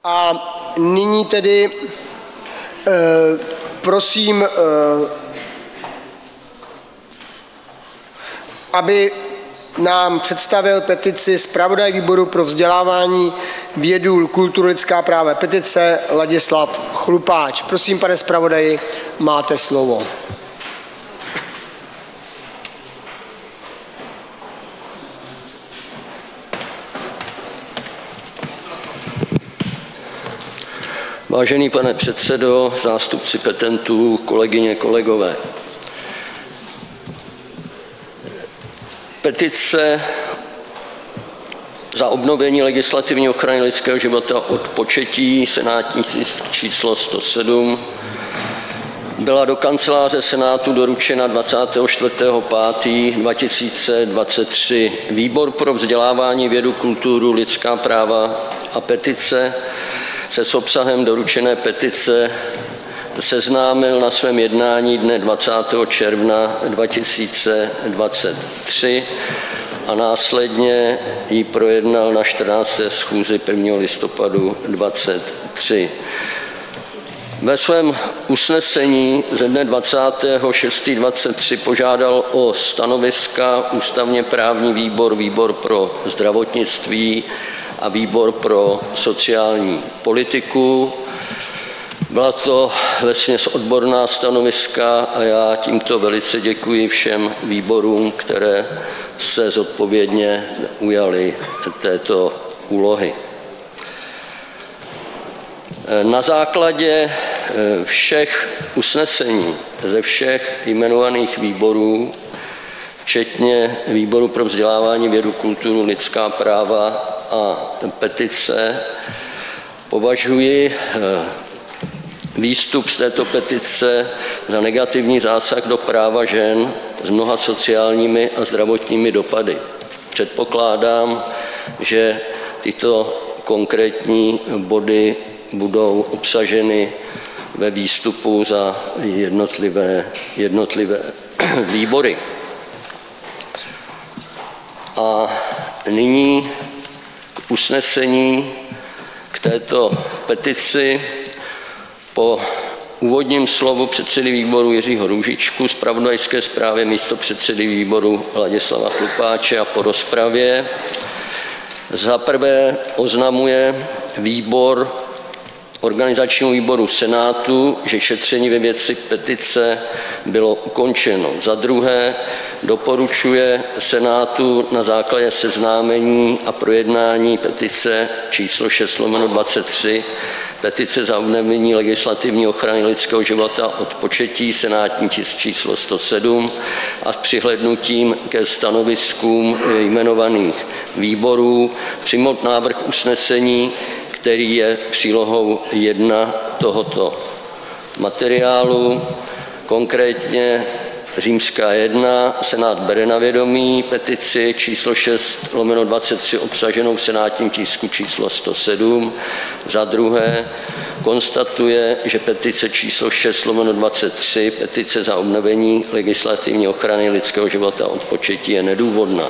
A nyní tedy prosím, aby nám představil petici zpravodaj výboru pro vzdělávání, vědu, kulturu, lidská práva, petice Ladislav Chlupáč. Prosím, pane zpravodaji, máte slovo. Vážený pane předsedo, zástupci petentů, kolegyně, kolegové. Petice za obnovení legislativní ochrany lidského života od početí, senátní tisk číslo 107, byla do kanceláře Senátu doručena 24.5.2023. Výbor pro vzdělávání, vědu, kulturu, lidská práva a petice se s obsahem doručené petice seznámil na svém jednání dne 20. června 2023 a následně ji projednal na 14. schůzi 1. listopadu 2023. Ve svém usnesení ze dne 26.23 požádal o stanoviska ústavně právní výbor, výbor pro zdravotnictví a výbor pro sociální politiku. Byla to vesměs odborná stanoviska a já tímto velice děkuji všem výborům, které se zodpovědně ujaly této úlohy. Na základě všech usnesení ze všech jmenovaných výborů, včetně výboru pro vzdělávání, vědu, kulturu, lidská práva a petice, považuji výstup z této petice za negativní zásah do práva žen s mnoha sociálními a zdravotními dopady. Předpokládám, že tyto konkrétní body budou obsaženy ve výstupu za jednotlivé výbory. A nyní k usnesení k této petici. Po úvodním slovu předsedy výboru Jiřího Růžičky, zpravodajské zprávě místopředsedy výboru Ladislava Chlupáče a po rozpravě za prvé oznamuje výbor organizačnímu výboru Senátu, že šetření ve věci petice bylo ukončeno. Za druhé doporučuje Senátu na základě seznámení a projednání petice číslo 6/23, petice za obnovení legislativní ochrany lidského života od početí, senátní tisk číslo 107, a s přihlédnutím ke stanoviskům jmenovaných výborů přijmout návrh usnesení, který je přílohou 1 tohoto materiálu, konkrétně římská 1. Senát bere na vědomí petici číslo 6/23 obsaženou v senátním tisku číslo 107. Za druhé konstatuje, že petice číslo 6/23, petice za obnovení legislativní ochrany lidského života od početí, je nedůvodná.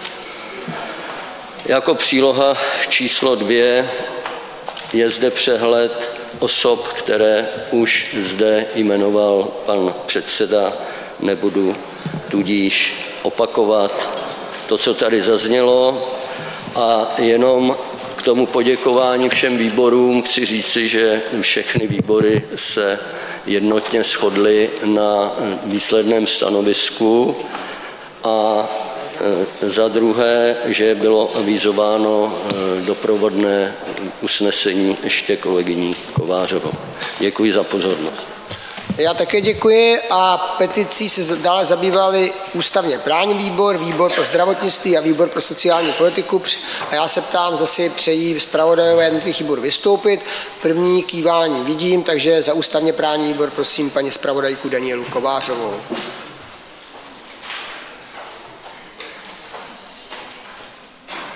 Jako příloha číslo 2 je zde přehled osob, které už zde jmenoval pan předseda. Nebudu tudíž opakovat to, co tady zaznělo, a jenom k tomu poděkování všem výborům chci říci, že všechny výbory se jednotně shodly na výsledném stanovisku, a za druhé, že bylo avizováno doprovodné usnesení ještě kolegyní Kovářovou. Děkuji za pozornost. Já také děkuji a peticí se dále zabývali ústavně právní výbor, výbor pro zdravotnictví a výbor pro sociální politiku. A já se ptám, zase přejí zpravodajové jednotlivých výborů vystoupit. První kývání vidím, takže za ústavně právní výbor prosím paní zpravodajku Danielu Kovářovou.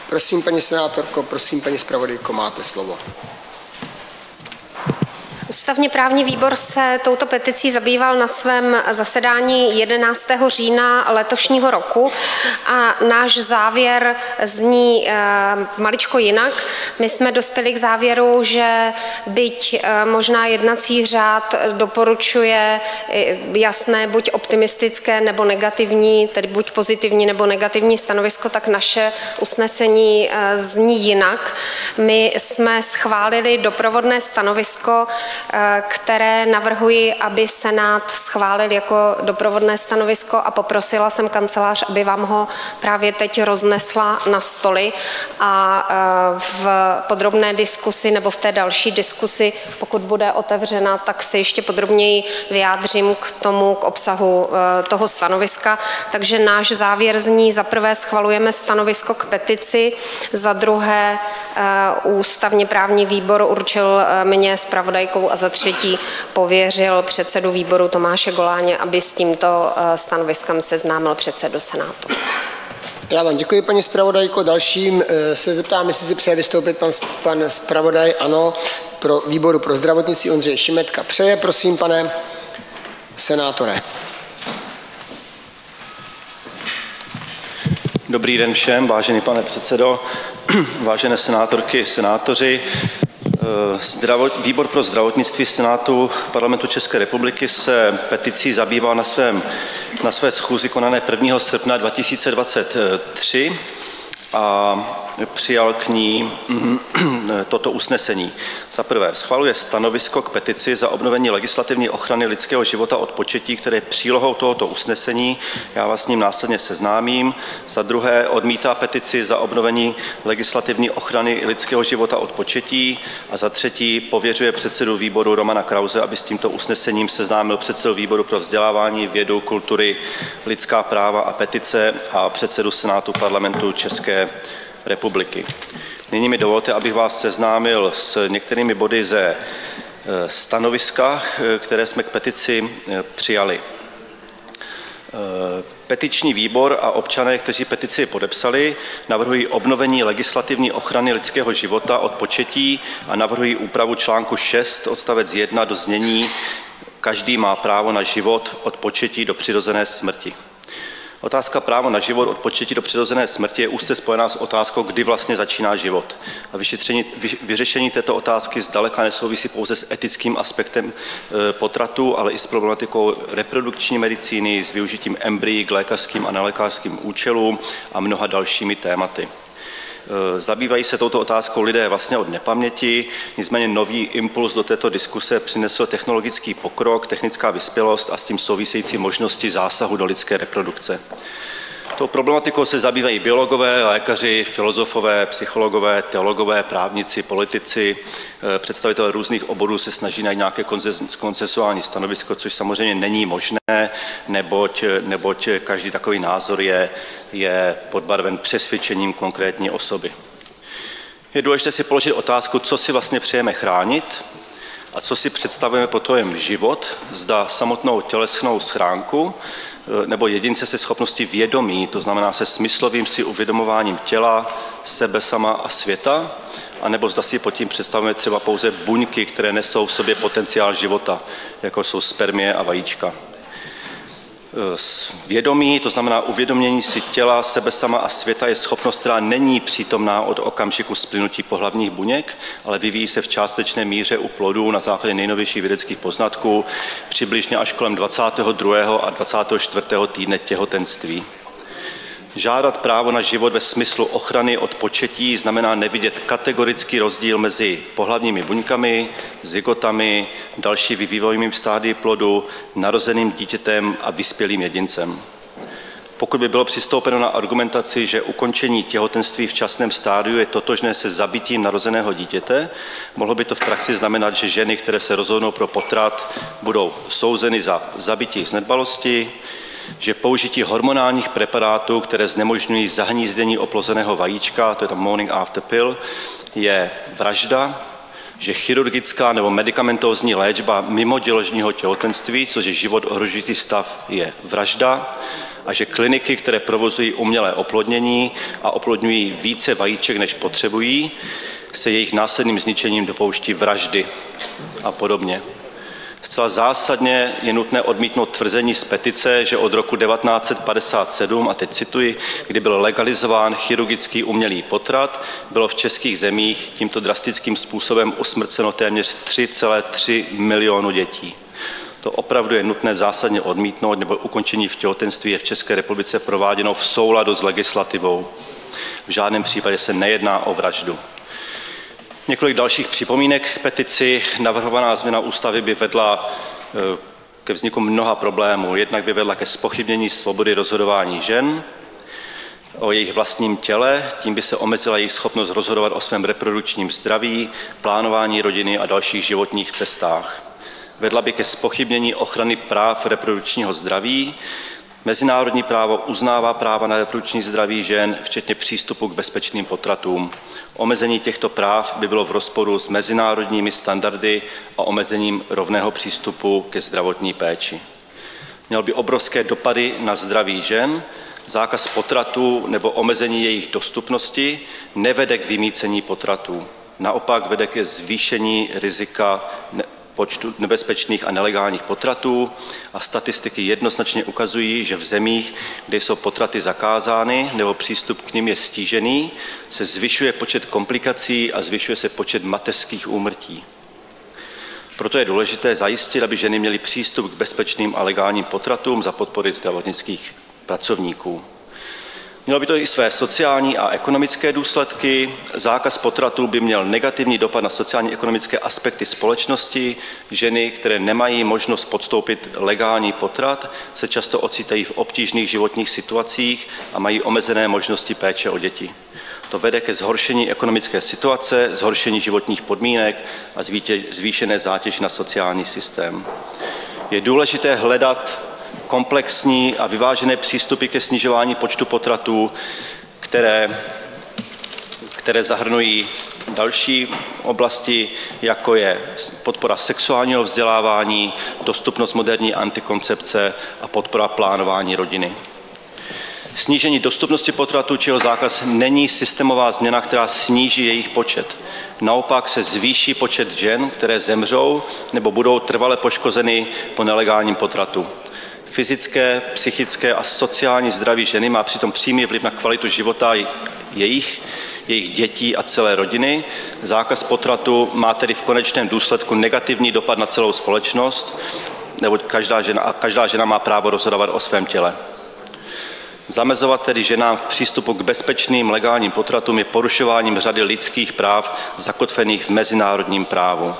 Prosím, paní senátorko, prosím, paní zpravodajko, máte slovo. Ústavně právní výbor se touto peticí zabýval na svém zasedání 11. října letošního roku a náš závěr zní maličko jinak. My jsme dospěli k závěru, že byť možná jednací řád doporučuje jasné, buď optimistické nebo negativní, tedy buď pozitivní nebo negativní stanovisko, tak naše usnesení zní jinak. My jsme schválili doprovodné stanovisko, které navrhuji, aby Senát schválil jako doprovodné stanovisko a poprosila jsem kancelář, aby vám ho právě teď roznesla na stoly a v podrobné diskusi nebo v té další diskusi, pokud bude otevřena, tak se ještě podrobněji vyjádřím k obsahu toho stanoviska. Takže náš závěr zní: za prvé schvalujeme stanovisko k petici, za druhé ústavně právní výbor určil mě zpravodajkou a za třetí pověřil předsedu výboru Tomáše Goláně, aby s tímto stanoviskem seznámil předsedu Senátu. Já vám děkuji, paní zpravodajko. Dalším se zeptám, jestli si přeje vystoupit pan zpravodaj. Ano, pro výboru pro zdravotnictví Ondřej Šimetka přeje. Prosím, pane senátore. Dobrý den všem, vážený pane předsedo, vážené senátorky, senátoři. Výbor pro zdravotnictví Senátu Parlamentu České republiky se peticí zabýval na své schůzi konané 1. srpna 2023 a přijal k ní toto usnesení. Za prvé, schvaluje stanovisko k petici za obnovení legislativní ochrany lidského života od početí, které je přílohou tohoto usnesení. Já vás s ním následně seznámím. Za druhé, odmítá petici za obnovení legislativní ochrany lidského života od početí. A za třetí, pověřuje předsedu výboru Romana Krause, aby s tímto usnesením seznámil předsedu výboru pro vzdělávání, vědu, kultury, lidská práva a petice a předsedu Senátu Parlamentu České republiky. Nyní mi dovolte, abych vás seznámil s některými body ze stanoviska, které jsme k petici přijali. Petiční výbor a občané, kteří petici podepsali, navrhují obnovení legislativní ochrany lidského života od početí a navrhují úpravu článku 6 odstavec 1 do znění: každý má právo na život od početí do přirozené smrti. Otázka právo na život od početí do přirozené smrti je úzce spojená s otázkou, kdy vlastně začíná život. A vyřešení této otázky zdaleka nesouvisí pouze s etickým aspektem potratu, ale i s problematikou reprodukční medicíny, s využitím embryí k lékařským a nelékařským účelům a mnoha dalšími tématy. Zabývají se touto otázkou lidé vlastně od nepaměti, nicméně nový impuls do této diskuse přinesl technologický pokrok, technická vyspělost a s tím související možnosti zásahu do lidské reprodukce. Tou problematikou se zabývají biologové, lékaři, filozofové, psychologové, teologové, právníci, politici, představitelé různých oborů se snaží najít nějaké konsensuální stanovisko, což samozřejmě není možné, neboť každý takový názor je podbarven přesvědčením konkrétní osoby. Je důležité si položit otázku, co si vlastně přejeme chránit a co si představujeme pod pojmem život, zda samotnou tělesnou schránku nebo jedince se schopností vědomí, to znamená se smyslovým si uvědomováním těla, sebe sama a světa, anebo zda si pod tím představujeme třeba pouze buňky, které nesou v sobě potenciál života, jako jsou spermie a vajíčka. Vědomí, to znamená uvědomění si těla, sebe sama a světa, je schopnost, která není přítomná od okamžiku splynutí pohlavních buněk, ale vyvíjí se v částečné míře u plodů na základě nejnovějších vědeckých poznatků přibližně až kolem 22. a 24. týdne těhotenství. Žádat právo na život ve smyslu ochrany od početí znamená nevidět kategorický rozdíl mezi pohlavními buňkami, zygotami, další vývojovými stádii plodu, narozeným dítětem a vyspělým jedincem. Pokud by bylo přistoupeno na argumentaci, že ukončení těhotenství v časném stádiu je totožné se zabitím narozeného dítěte, mohlo by to v praxi znamenat, že ženy, které se rozhodnou pro potrat, budou souzeny za zabití z nedbalosti, že použití hormonálních preparátů, které znemožňují zahnízdění oplozeného vajíčka, to je ta morning after pill, je vražda, že chirurgická nebo medikamentózní léčba mimo děložního těhotenství, což je život ohrožující stav, je vražda, a že kliniky, které provozují umělé oplodnění a oplodňují více vajíček, než potřebují, se jejich následným zničením dopouští vraždy a podobně. Zcela zásadně je nutné odmítnout tvrzení z petice, že od roku 1957, a teď cituji, kdy byl legalizován chirurgický umělý potrat, bylo v českých zemích tímto drastickým způsobem usmrceno téměř 3,3 milionu dětí. To opravdu je nutné zásadně odmítnout, nebo ukončení v těhotenství je v České republice prováděno v souladu s legislativou. V žádném případě se nejedná o vraždu. Několik dalších připomínek k petici. Navrhovaná změna ústavy by vedla ke vzniku mnoha problémů. Jednak by vedla ke zpochybnění svobody rozhodování žen o jejich vlastním těle, tím by se omezila jejich schopnost rozhodovat o svém reprodukčním zdraví, plánování rodiny a dalších životních cestách. Vedla by ke zpochybnění ochrany práv reprodukčního zdraví. Mezinárodní právo uznává práva na reprodukční zdraví žen, včetně přístupu k bezpečným potratům. Omezení těchto práv by bylo v rozporu s mezinárodními standardy a omezením rovného přístupu ke zdravotní péči. Měl by obrovské dopady na zdraví žen. Zákaz potratů nebo omezení jejich dostupnosti nevede k vymýcení potratů. Naopak vede ke zvýšení rizika počtu nebezpečných a nelegálních potratů a statistiky jednoznačně ukazují, že v zemích, kde jsou potraty zakázány nebo přístup k nim je stížený, se zvyšuje počet komplikací a zvyšuje se počet mateřských úmrtí. Proto je důležité zajistit, aby ženy měly přístup k bezpečným a legálním potratům za podpory zdravotnických pracovníků. Mělo by to i své sociální a ekonomické důsledky. Zákaz potratů by měl negativní dopad na sociální ekonomické aspekty společnosti. Ženy, které nemají možnost podstoupit legální potrat, se často ocitají v obtížných životních situacích a mají omezené možnosti péče o děti. To vede ke zhoršení ekonomické situace, zhoršení životních podmínek a zvýšené zátěž na sociální systém. Je důležité hledat komplexní a vyvážené přístupy ke snižování počtu potratů, které zahrnují další oblasti, jako je podpora sexuálního vzdělávání, dostupnost moderní antikoncepce a podpora plánování rodiny. Snížení dostupnosti potratů či jeho zákaz není systémová změna, která sníží jejich počet. Naopak se zvýší počet žen, které zemřou nebo budou trvale poškozeny po nelegálním potratu. Fyzické, psychické a sociální zdraví ženy má přitom přímý vliv na kvalitu života jejich dětí a celé rodiny. Zákaz potratu má tedy v konečném důsledku negativní dopad na celou společnost, neboť každá žena má právo rozhodovat o svém těle. Zamezovat tedy ženám v přístupu k bezpečným legálním potratům je porušováním řady lidských práv zakotvených v mezinárodním právu.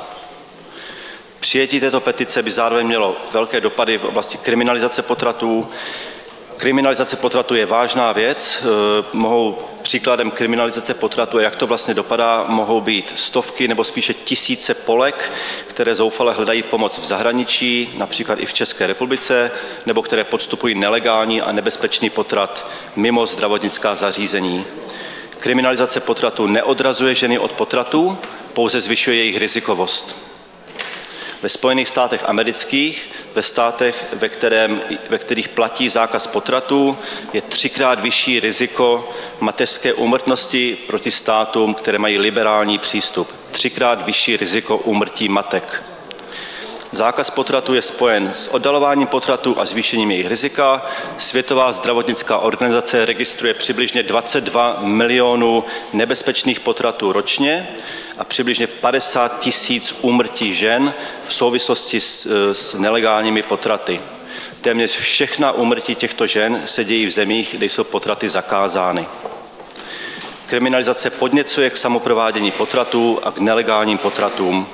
Přijetí této petice by zároveň mělo velké dopady v oblasti kriminalizace potratů. Kriminalizace potratu je vážná věc. Příkladem kriminalizace potratu, jak to vlastně dopadá, mohou být stovky nebo spíše tisíce Polek, které zoufale hledají pomoc v zahraničí, například i v České republice, nebo které podstupují nelegální a nebezpečný potrat mimo zdravotnická zařízení. Kriminalizace potratu neodrazuje ženy od potratů, pouze zvyšuje jejich rizikovost. Ve Spojených státech amerických, ve státech, ve kterých platí zákaz potratů, je 3krát vyšší riziko mateřské úmrtnosti proti státům, které mají liberální přístup. 3krát vyšší riziko úmrtí matek. Zákaz potratu je spojen s oddalováním potratu a zvýšením jejich rizika. Světová zdravotnická organizace registruje přibližně 22 milionů nebezpečných potratů ročně a přibližně 50 000 úmrtí žen v souvislosti s nelegálními potraty. Téměř všechna úmrtí těchto žen se dějí v zemích, kde jsou potraty zakázány. Kriminalizace podněcuje k samoprovádění potratů a k nelegálním potratům.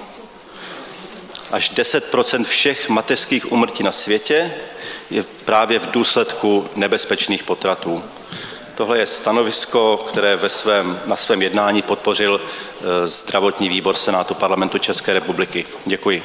Až 10% všech mateřských úmrtí na světě je právě v důsledku nebezpečných potratů. Tohle je stanovisko, které na svém jednání podpořil zdravotní výbor Senátu Parlamentu České republiky. Děkuji.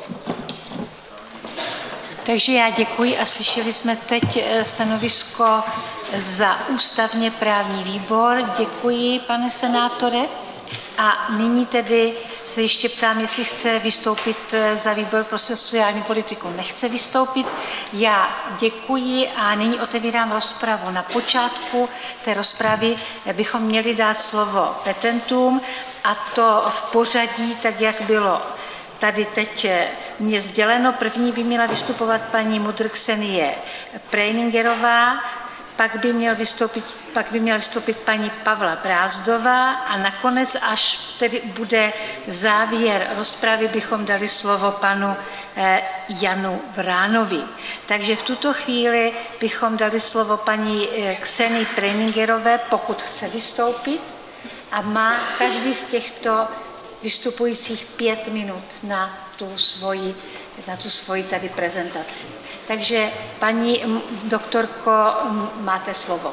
Takže já děkuji a slyšeli jsme teď stanovisko za ústavně právní výbor. Děkuji, pane senátore. A nyní tedy se ještě ptám, jestli chce vystoupit za výbor pro sociální politiku. Nechce vystoupit. Já děkuji a nyní otevírám rozpravu. Na počátku té rozpravy bychom měli dát slovo petentům, a to v pořadí, tak jak bylo tady teď mě sděleno. První by měla vystupovat paní Mudr Ksenie Preiningerová, pak by měla vystoupit paní Pavla Brázdová a nakonec, až tedy bude závěr rozpravy, bychom dali slovo panu Janu Vránovi. Takže v tuto chvíli bychom dali slovo paní Ksenii Preiningerové, pokud chce vystoupit, a má každý z těchto vystupujících 5 minut na tu svoji tady prezentaci. Takže paní doktorko, máte slovo.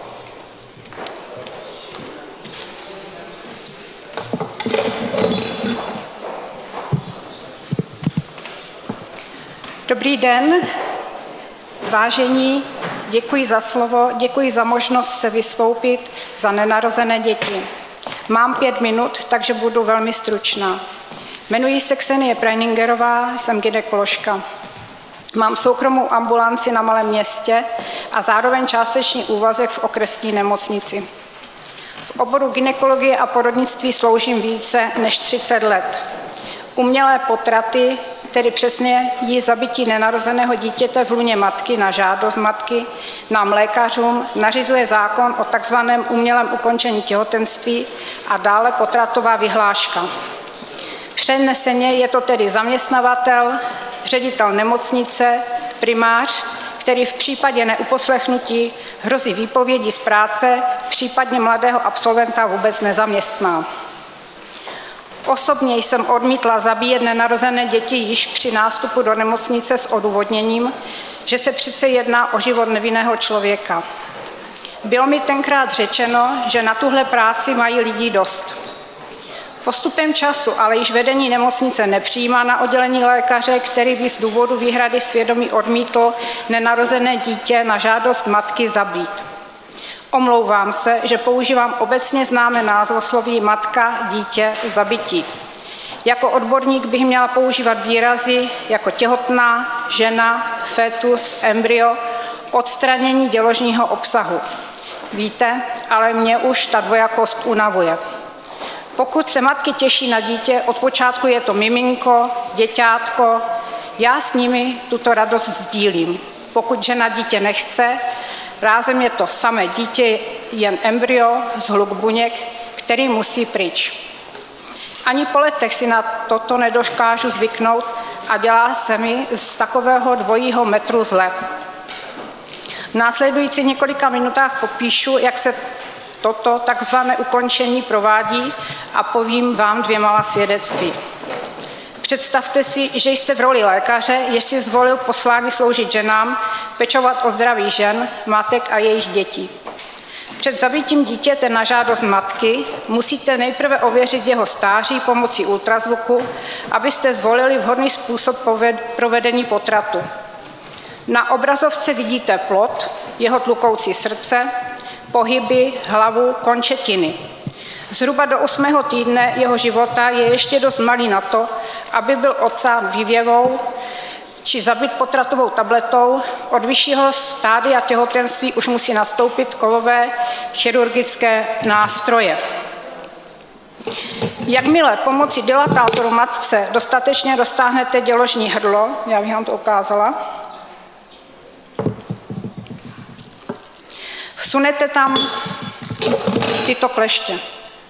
Dobrý den, vážení, děkuji za slovo, děkuji za možnost se vystoupit za nenarozené děti. Mám 5 minut, takže budu velmi stručná. Jmenuji se Ksenie Preiningerová, jsem gynekoložka. Mám soukromou ambulanci na malém městě a zároveň částečný úvazek v okresní nemocnici. V oboru gynekologie a porodnictví sloužím více než 30 let. Umělé potraty, tedy přesně zabití nenarozeného dítěte v lůně matky na žádost matky, nám lékařům nařizuje zákon o takzvaném umělém ukončení těhotenství a dále potratová vyhláška. Přeneseně je to tedy zaměstnavatel, ředitel nemocnice, primář, který v případě neuposlechnutí hrozí výpovědí z práce, případně mladého absolventa vůbec nezaměstná. Osobně jsem odmítla zabíjet nenarozené děti již při nástupu do nemocnice s odůvodněním, že se přece jedná o život nevinného člověka. Bylo mi tenkrát řečeno, že na tuhle práci mají lidí dost. Postupem času ale již vedení nemocnice nepřijímá na oddělení lékaře, který by z důvodu výhrady svědomí odmítl nenarozené dítě na žádost matky zabít. Omlouvám se, že používám obecně známé názvosloví matka, dítě, zabití. Jako odborník bych měla používat výrazy jako těhotná, žena, fetus, embryo, odstranění děložního obsahu. Víte, ale mě už ta dvojakost unavuje. Pokud se matky těší na dítě, od počátku je to miminko, děťátko, já s nimi tuto radost sdílím. Pokud žena dítě nechce, rázem je to samé dítě, jen embryo, zhluk buněk, který musí pryč. Ani po letech si na toto nedokážu zvyknout a dělá se mi z takového dvojího metru zle. V následujících několika minutách popíšu, jak se toto takzvané ukončení provádí a povím vám 2 malá svědectví. Představte si, že jste v roli lékaře, jež si zvolil poslání sloužit ženám, pečovat o zdraví žen, matek a jejich dětí. Před zabitím dítěte na žádost matky musíte nejprve ověřit jeho stáří pomocí ultrazvuku, abyste zvolili vhodný způsob provedení potratu. Na obrazovce vidíte plod, jeho tlukoucí srdce, pohyby, hlavu, končetiny. Zhruba do 8. týdne jeho života je ještě dost malý na to, aby byl odsán vývěvou či zabit potratovou tabletou. Od vyššího stádia těhotenství už musí nastoupit kovové chirurgické nástroje. Jakmile pomocí dilatátoru matce dostatečně roztáhnete děložní hrdlo, já bych vám to ukázala, vsunete tam tyto kleště.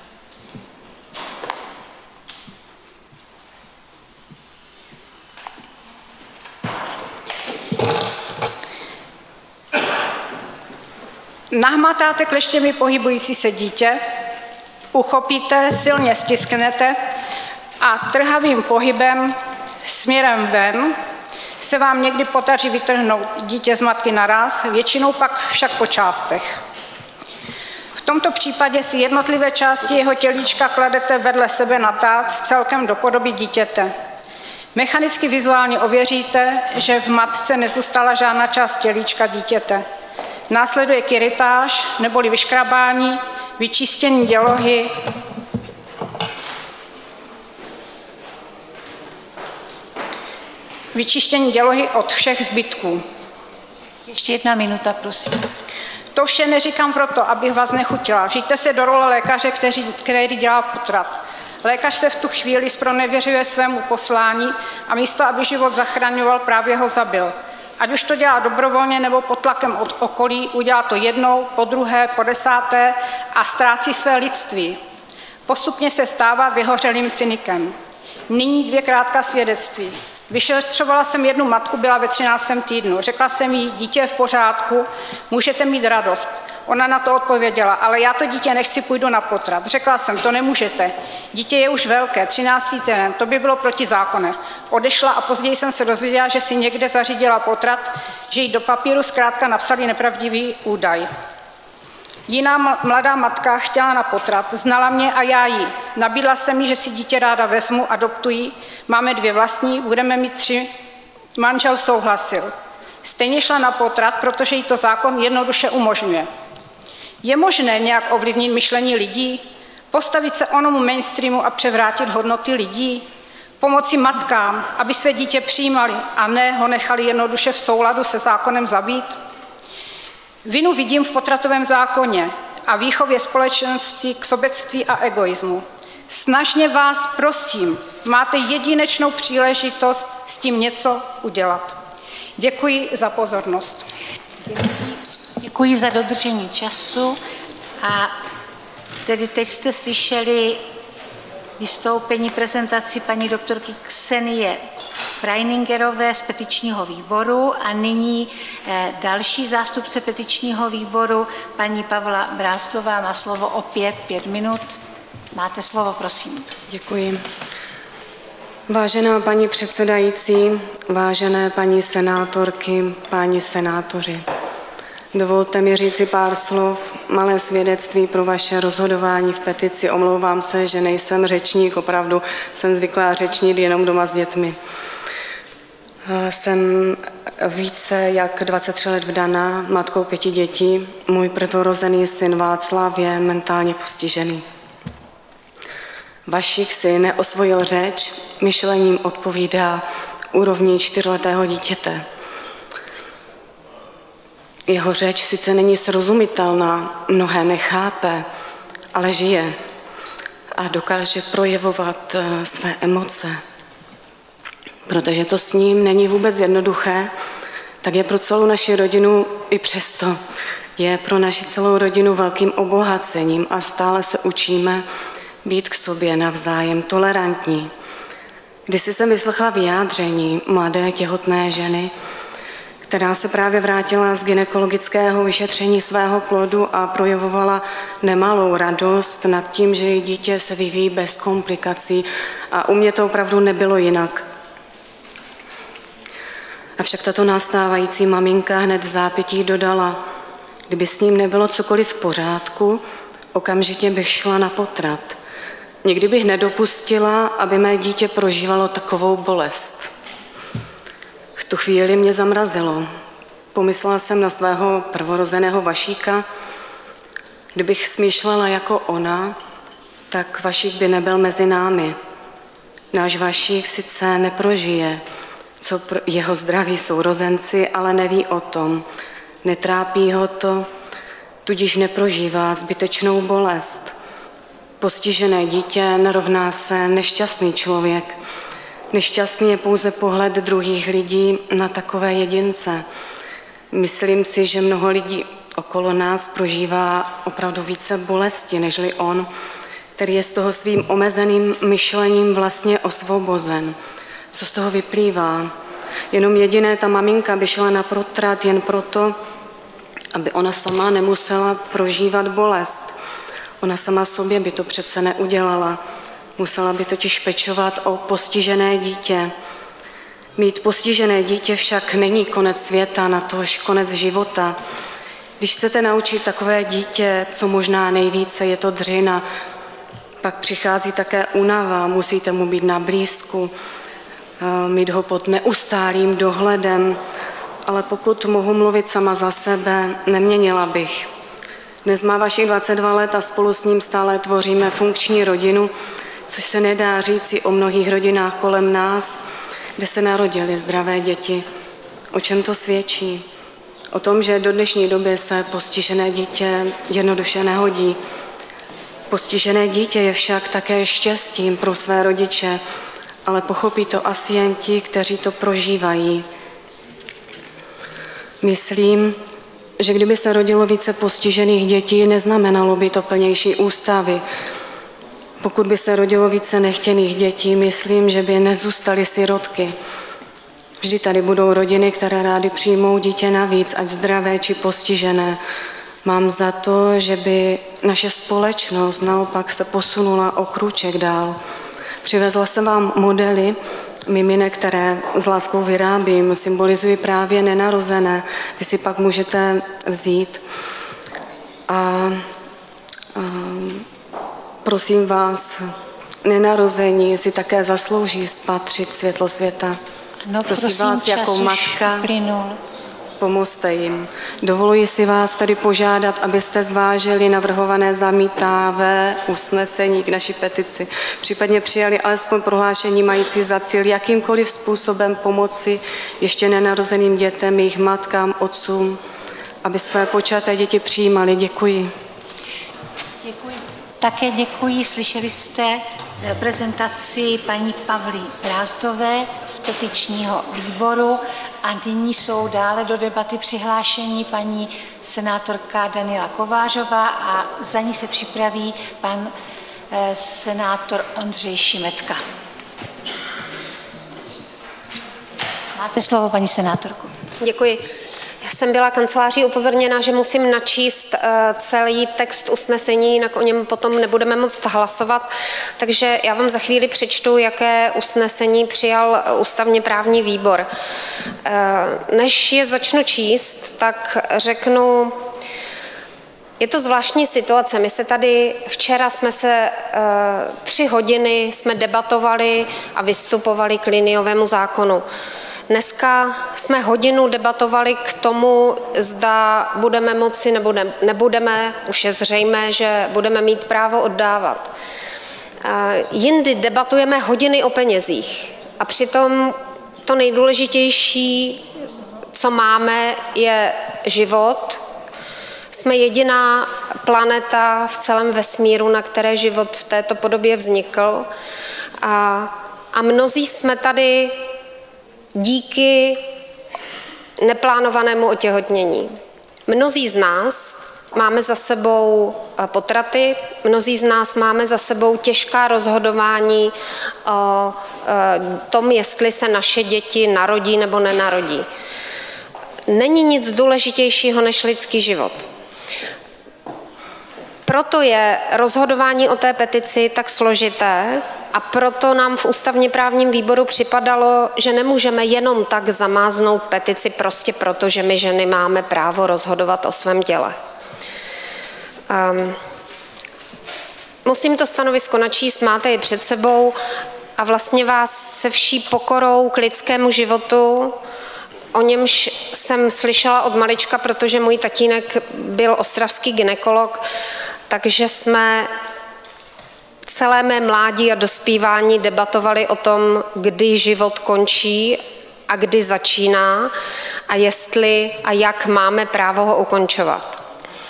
Nahmatáte kleštěmi pohybující se dítě, uchopíte, silně stisknete a trhavým pohybem směrem ven se vám někdy podaří vytrhnout dítě z matky naraz, většinou pak však po částech. V tomto případě si jednotlivé části jeho tělíčka kladete vedle sebe na tác celkem do podoby dítěte. Mechanicky vizuálně ověříte, že v matce nezůstala žádná část tělíčka dítěte. Následuje kyritáž neboli vyškrabání, vyčištění dělohy, od všech zbytků. Ještě 1 minuta, prosím. To vše neříkám proto, abych vás nechutila. Vžijte se do role lékaře, který dělá potrat. Lékař se v tu chvíli zpronevěřuje svému poslání a místo, aby život zachraňoval, právě ho zabil. Ať už to dělá dobrovolně nebo pod tlakem od okolí, udělá to jednou, po druhé, po desáté a ztrácí své lidství. Postupně se stává vyhořelým cynikem. Nyní 2 krátká svědectví. Vyšetřovala jsem jednu matku, byla ve 13. týdnu. Řekla jsem jí, dítě je v pořádku, můžete mít radost. Ona na to odpověděla, ale já to dítě nechci, půjdu na potrat. Řekla jsem, to nemůžete. Dítě je už velké, 13. týden, to by bylo proti zákonu. Odešla a později jsem se dozvěděla, že si někde zařídila potrat, že jí do papíru zkrátka napsali nepravdivý údaj. Jiná mladá matka chtěla na potrat, znala mě a já ji. Nabídla jsem jí, že si dítě ráda vezmu, adoptuji, máme 2 vlastní, budeme mít 3. Manžel souhlasil. Stejně šla na potrat, protože jí to zákon jednoduše umožňuje. Je možné nějak ovlivnit myšlení lidí, postavit se onomu mainstreamu a převrátit hodnoty lidí, pomoci matkám, aby své dítě přijímali a ne ho nechali jednoduše v souladu se zákonem zabít? Vinu vidím v potratovém zákoně a výchově společnosti k sobectví a egoismu. Snažně vás prosím, máte jedinečnou příležitost s tím něco udělat. Děkuji za pozornost. Děkuji za dodržení času a tedy teď jste slyšeli vystoupení, prezentaci paní doktorky Ksenie Preiningerové z petičního výboru a nyní další zástupce petičního výboru, paní Pavla Brázdová, má slovo opět 5 minut. Máte slovo, prosím. Děkuji. Vážená paní předsedající, vážené paní senátorky, páni senátoři, dovolte mi říci pár slov, malé svědectví pro vaše rozhodování v petici. Omlouvám se, že nejsem řečník, opravdu jsem zvyklá řečnit jenom doma s dětmi. Jsem více jak 23 let vdaná, matkou 5 dětí. Můj prvorozený syn Václav je mentálně postižený. Vašich syn neosvojil řeč, myšlením odpovídá úrovni 4letého dítěte. Jeho řeč sice není srozumitelná, mnohé nechápe, ale žije a dokáže projevovat své emoce. Protože to s ním není vůbec jednoduché, tak je pro celou naši rodinu i přesto. Je pro naši celou rodinu velkým obohacením a stále se učíme být k sobě navzájem tolerantní. Když jsem vyslechla vyjádření mladé těhotné ženy, která se právě vrátila z gynekologického vyšetření svého plodu a projevovala nemalou radost nad tím, že její dítě se vyvíjí bez komplikací a u mě to opravdu nebylo jinak. Avšak tato nastávající maminka hned v zápětí dodala, kdyby s ním nebylo cokoliv v pořádku, okamžitě bych šla na potrat. Nikdy bych nedopustila, aby mé dítě prožívalo takovou bolest. V tu chvíli mě zamrazilo. Pomyslela jsem na svého prvorozeného Vašíka. Kdybych smýšlela jako ona, tak Vašík by nebyl mezi námi. Náš Vašík sice neprožije, co jeho zdraví sourozenci, ale neví o tom. Netrápí ho to, tudíž neprožívá zbytečnou bolest. Postižené dítě nerovná se nešťastný člověk. Nešťastný je pouze pohled druhých lidí na takové jedince. Myslím si, že mnoho lidí okolo nás prožívá opravdu více bolesti, nežli on, který je z toho svým omezeným myšlením vlastně osvobozen. Co z toho vyplývá? Jenom jediné, ta maminka by šla na potrat jen proto, aby ona sama nemusela prožívat bolest. Ona sama sobě by to přece neudělala. Musela by totiž pečovat o postižené dítě. Mít postižené dítě však není konec světa, natož konec života. Když chcete naučit takové dítě, co možná nejvíce, je to dřina, pak přichází také únava, musíte mu být na blízku, mít ho pod neustálým dohledem, ale pokud mohu mluvit sama za sebe, neměnila bych. Dnes má Vašich 22 let a spolu s ním stále tvoříme funkční rodinu, což se nedá říci o mnohých rodinách kolem nás, kde se narodily zdravé děti. O čem to svědčí? O tom, že do dnešní doby se postižené dítě jednoduše nehodí. Postižené dítě je však také štěstím pro své rodiče, ale pochopí to asi jen ti, kteří to prožívají. Myslím, že kdyby se rodilo více postižených dětí, neznamenalo by to plnější ústavy. Pokud by se rodilo více nechtěných dětí, myslím, že by nezůstaly sirotky. Vždy tady budou rodiny, které rády přijmou dítě navíc, ať zdravé či postižené. Mám za to, že by naše společnost naopak se posunula o krůček dál. Přivezla jsem vám modely miminek, které s láskou vyrábím, symbolizují právě nenarozené. Ty si pak můžete vzít. A prosím vás, nenarození si také zaslouží spatřit světlo světa. No, prosím vás, jako matka, uplynul. Pomozte jim. Dovoluji si vás tady požádat, abyste zvážili navrhované zamítavé usnesení k naší petici. Případně přijali alespoň prohlášení mající za cíl jakýmkoliv způsobem pomoci ještě nenarozeným dětem, jejich matkám, otcům, aby své počaté děti přijímali. Děkuji. Děkuji. Také děkuji. Slyšeli jste prezentaci paní Pavly Brázdové z petičního výboru a nyní jsou dále do debaty přihlášení paní senátorka Daniela Kovářová a za ní se připraví pan senátor Ondřej Šimetka. Máte slovo, paní senátorko. Děkuji. Já jsem byla kanceláří upozorněna, že musím načíst celý text usnesení, jinak o něm potom nebudeme moct hlasovat. Takže já vám za chvíli přečtu, jaké usnesení přijal ústavně právní výbor. Než je začnu číst, tak řeknu, je to zvláštní situace. My se tady, včera jsme se 3 hodiny jsme debatovali a vystupovali k liniovému zákonu. Dneska jsme hodinu debatovali k tomu, zda budeme moci nebo nebudeme, už je zřejmé, že budeme mít právo oddávat. Jindy debatujeme hodiny o penězích a přitom to nejdůležitější, co máme, je život. Jsme jediná planeta v celém vesmíru, na které život v této podobě vznikl a mnozí jsme tady díky neplánovanému otěhotnění. Mnozí z nás máme za sebou potraty, mnozí z nás máme za sebou těžká rozhodování o tom, jestli se naše děti narodí nebo nenarodí. Není nic důležitějšího než lidský život. Proto je rozhodování o té petici tak složité a proto nám v ústavně právním výboru připadalo, že nemůžeme jenom tak zamáznout petici prostě proto, že my ženy máme právo rozhodovat o svém těle. Musím to stanovisko načíst, máte je před sebou a vlastně vás se vší pokorou k lidskému životu, o němž jsem slyšela od malička, protože můj tatínek byl ostravský gynekolog, takže jsme celé mé mládí a dospívání debatovali o tom, kdy život končí a kdy začíná a jestli a jak máme právo ho ukončovat.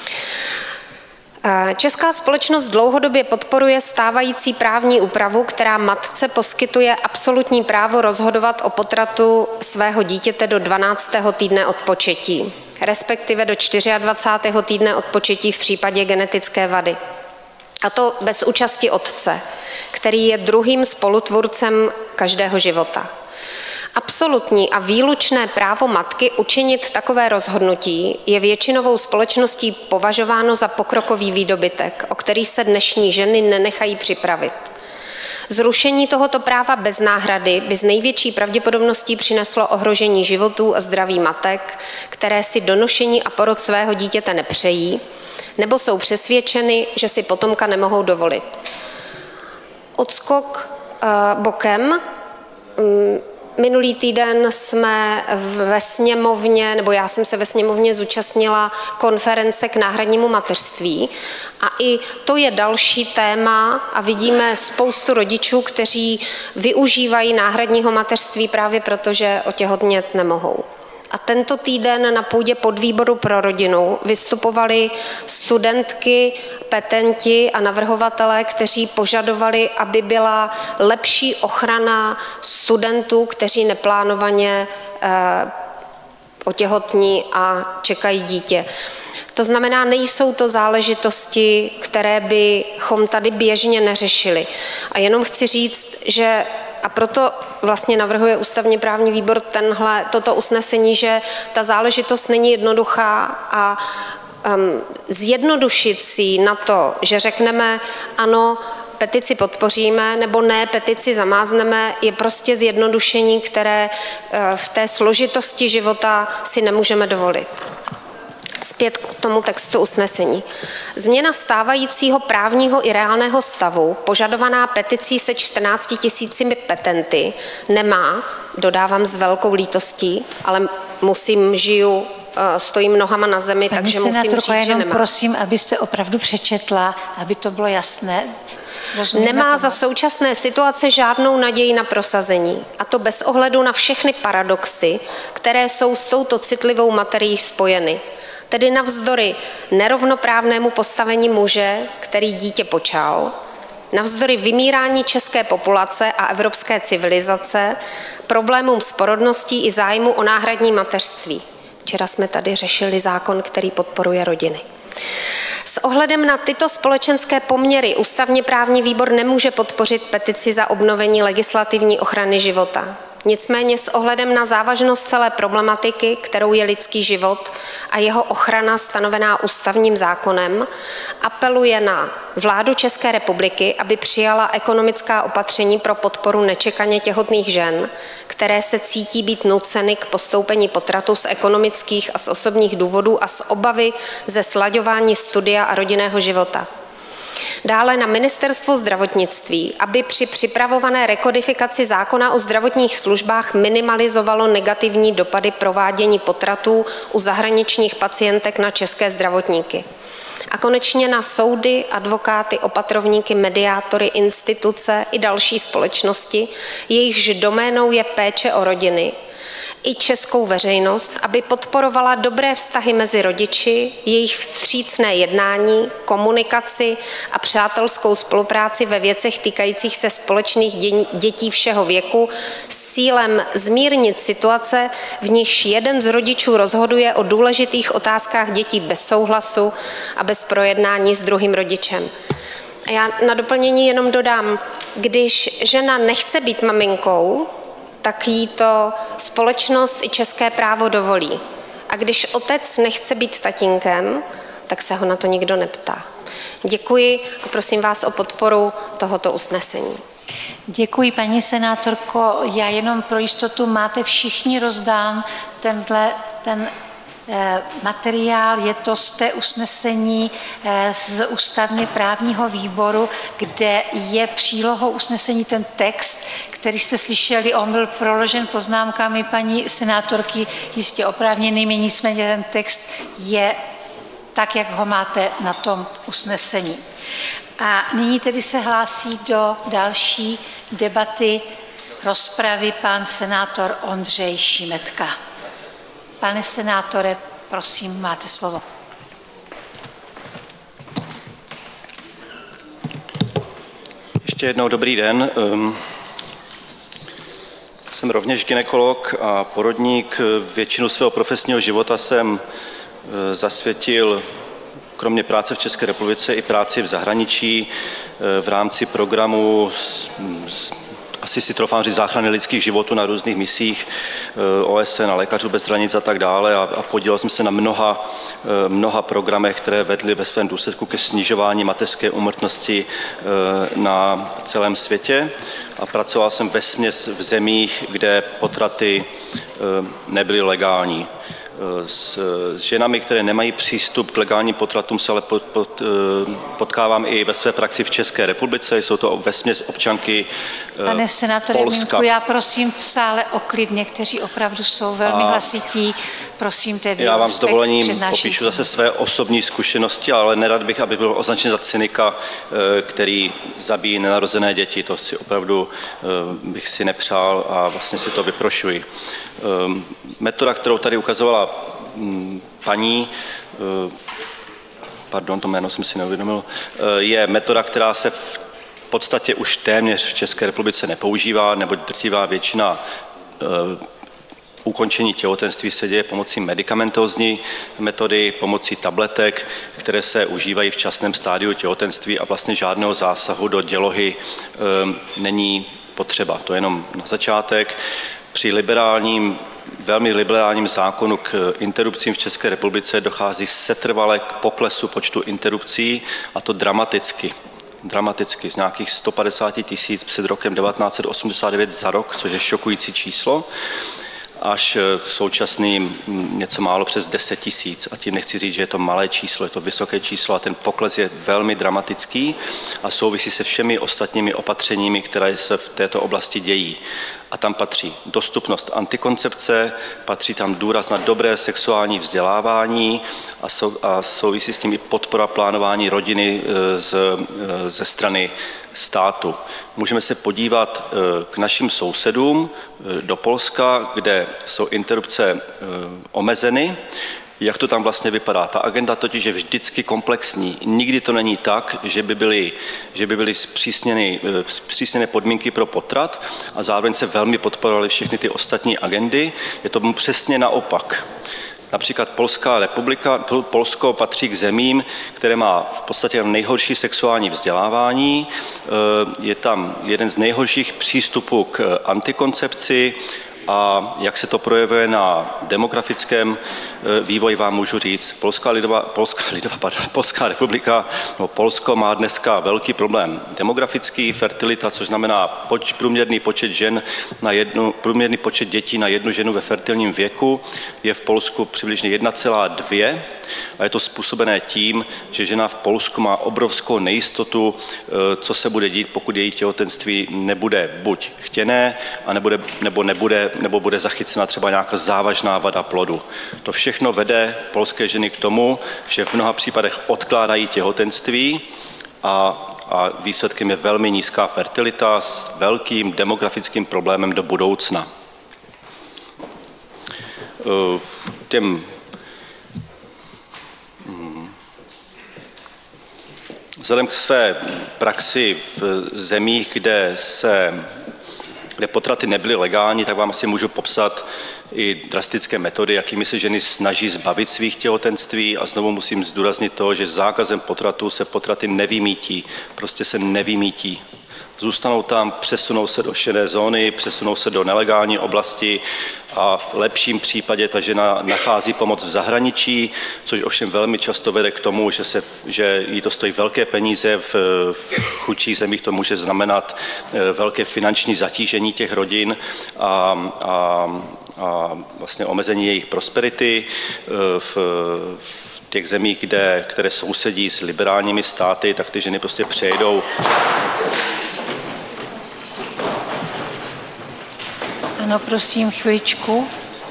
Česká společnost dlouhodobě podporuje stávající právní úpravu, která matce poskytuje absolutní právo rozhodovat o potratu svého dítěte do 12. týdne od početí, respektive do 24. týdne od početí v případě genetické vady. A to bez účasti otce, který je druhým spolutvůrcem každého života. Absolutní a výlučné právo matky učinit takové rozhodnutí je většinovou společností považováno za pokrokový výdobytek, o který se dnešní ženy nenechají připravit. Zrušení tohoto práva bez náhrady by s největší pravděpodobností přineslo ohrožení životů a zdraví matek, které si donošení a porod svého dítěte nepřejí, nebo jsou přesvědčeny, že si potomka nemohou dovolit. Odskok bokem. Minulý týden jsme ve sněmovně, nebo já jsem se ve sněmovně zúčastnila konference k náhradnímu mateřství a i to je další téma a vidíme spoustu rodičů, kteří využívají náhradního mateřství právě proto, že otěhotnět nemohou. A tento týden na půdě podvýboru pro rodinu vystupovali studentky, petenti a navrhovatelé, kteří požadovali, aby byla lepší ochrana studentů, kteří neplánovaně otěhotní a čekají dítě. To znamená, nejsou to záležitosti, které bychom tady běžně neřešili. A jenom chci říct, že a proto vlastně navrhuje ústavně právní výbor toto usnesení, že ta záležitost není jednoduchá a zjednodušit si na to, že řekneme ano, petici podpoříme nebo ne, petici zamázneme, je prostě zjednodušení, které v té složitosti života si nemůžeme dovolit. Zpět k tomu textu usnesení. Změna stávajícího právního i reálného stavu, požadovaná peticí se 14 000 petenty, nemá, dodávám s velkou lítostí, ale stojím nohama na zemi, takže musím říct, že nemá. Prosím, abyste opravdu přečetla, aby to bylo jasné. Nemá za současné situace žádnou naději na prosazení, a to bez ohledu na všechny paradoxy, které jsou s touto citlivou materií spojeny. Tedy navzdory nerovnoprávnému postavení muže, který dítě počal, navzdory vymírání české populace a evropské civilizace, problémům s porodností i zájmu o náhradní mateřství. Včera jsme tady řešili zákon, který podporuje rodiny. S ohledem na tyto společenské poměry ústavně právní výbor nemůže podpořit petici za obnovení legislativní ochrany života. Nicméně s ohledem na závažnost celé problematiky, kterou je lidský život a jeho ochrana stanovená ústavním zákonem, apeluje na vládu České republiky, aby přijala ekonomická opatření pro podporu nečekaně těhotných žen, které se cítí být nuceny k podstoupení potratu z ekonomických a z osobních důvodů a z obavy ze slaďování studia a rodinného života. Dále na Ministerstvo zdravotnictví, aby při připravované rekodifikaci zákona o zdravotních službách minimalizovalo negativní dopady provádění potratů u zahraničních pacientek na české zdravotníky. A konečně na soudy, advokáty, opatrovníky, mediátory, instituce i další společnosti, jejichž doménou je péče o rodiny, i českou veřejnost, aby podporovala dobré vztahy mezi rodiči, jejich vstřícné jednání, komunikaci a přátelskou spolupráci ve věcech týkajících se společných dětí všeho věku s cílem zmírnit situace, v nichž jeden z rodičů rozhoduje o důležitých otázkách dětí bez souhlasu a bez projednání s druhým rodičem. A já na doplnění jenom dodám, když žena nechce být maminkou, tak jí to společnost i české právo dovolí. A když otec nechce být tatínkem, tak se ho na to nikdo neptá. Děkuji a prosím vás o podporu tohoto usnesení. Děkuji, paní senátorko. Já jenom pro jistotu, máte všichni rozdán ten materiál, je to z té usnesení z ústavně právního výboru, kde je přílohou usnesení ten text, který jste slyšeli, on byl proložen poznámkami paní senátorky, jistě oprávněnými, nicméně ten text je tak, jak ho máte na tom usnesení. A nyní tedy se hlásí do další debaty rozpravy pan senátor Ondřej Šimetka. Pane senátore, prosím, máte slovo. Ještě jednou dobrý den. Jsem rovněž gynekolog a porodník. Většinu svého profesního života jsem zasvětil kromě práce v České republice i práci v zahraničí v rámci programu asi si troufám říct záchrany lidských životů na různých misích OSN a Lékařů bez hranic a tak dále a podílel jsem se na mnoha programech, které vedly ve svém důsledku ke snižování mateřské úmrtnosti na celém světě a pracoval jsem vesměs v zemích, kde potraty nebyly legální. S ženami, které nemají přístup k legálním potratům, se ale potkávám i ve své praxi v České republice. Jsou to vesměs občanky Pane senátore Polska. Minku, já prosím v sále o klid, někteří opravdu jsou velmi hlasití. prosím tedy. Já vám s dovolením popíšu zase své osobní zkušenosti, ale nerad bych, aby byl označen za cynika, který zabíjí nenarozené děti. To si opravdu bych si nepřál a vlastně si to vyprošuji. Metoda, kterou tady ukazovala paní, pardon, to jméno jsem si neuvědomil, je metoda, která se v podstatě už téměř v České republice nepoužívá, nebo drtivá většina ukončení těhotenství se děje pomocí medikamentózní metody, pomocí tabletek, které se užívají v časném stádiu těhotenství a vlastně žádného zásahu do dělohy není potřeba. To je jenom na začátek. Při velmi liberálním zákonu k interrupcím v České republice dochází setrvale k poklesu počtu interrupcí, a to dramaticky z nějakých 150 000 před rokem 1989 za rok, což je šokující číslo, až k současným něco málo přes 10 000. A tím nechci říct, že je to malé číslo, je to vysoké číslo a ten pokles je velmi dramatický a souvisí se všemi ostatními opatřeními, které se v této oblasti dějí. A tam patří dostupnost antikoncepce, patří tam důraz na dobré sexuální vzdělávání a souvisí s tím i podpora plánování rodiny ze strany státu. Můžeme se podívat k našim sousedům do Polska, kde jsou interrupce omezeny. Jak to tam vlastně vypadá? Ta agenda totiž je vždycky komplexní. Nikdy to není tak, že by byly zpřísněné podmínky pro potrat a zároveň se velmi podporovaly všechny ty ostatní agendy. Je to přesně naopak. Například Polsko patří k zemím, které má v podstatě nejhorší sexuální vzdělávání. Je tam jeden z nejhorších přístupů k antikoncepci. A jak se to projevuje na demografickém vývoji, vám můžu říct. Polská republika, no Polsko má dneska velký problém demografický, fertilita, což znamená průměrný počet dětí na jednu ženu ve fertilním věku je v Polsku přibližně 1,2 a je to způsobené tím, že žena v Polsku má obrovskou nejistotu, co se bude dít, pokud její těhotenství nebude buď chtěné, nebo bude zachycena třeba nějaká závažná vada plodu. To všechno vede polské ženy k tomu, že v mnoha případech odkládají těhotenství a výsledkem je velmi nízká fertilita s velkým demografickým problémem do budoucna. Vzhledem k své praxi v zemích, kde potraty nebyly legální, tak vám asi můžu popsat i drastické metody, jakými se ženy snaží zbavit svých těhotenství a znovu musím zdůraznit to, že zákazem potratu se potraty nevymítí, prostě se nevymítí. Zůstanou tam, přesunou se do šedé zóny, přesunou se do nelegální oblasti a v lepším případě ta žena nachází pomoc v zahraničí, což ovšem velmi často vede k tomu, že jí to stojí velké peníze, v chudších zemích to může znamenat velké finanční zatížení těch rodin a vlastně omezení jejich prosperity v těch zemích, které sousedí s liberálními státy, tak ty ženy prostě přejdou. Ano, prosím, chviličku.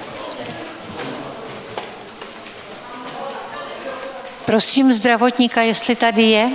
Prosím zdravotníka, jestli tady je.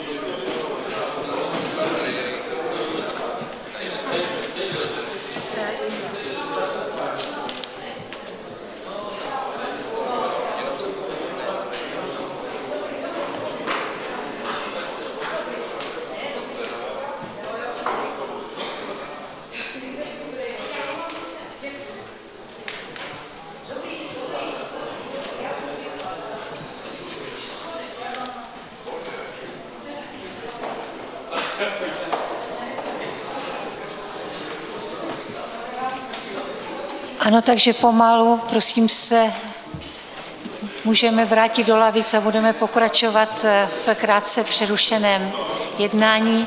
Ano, takže pomalu, prosím se, můžeme vrátit do lavic a budeme pokračovat v krátce přerušeném jednání.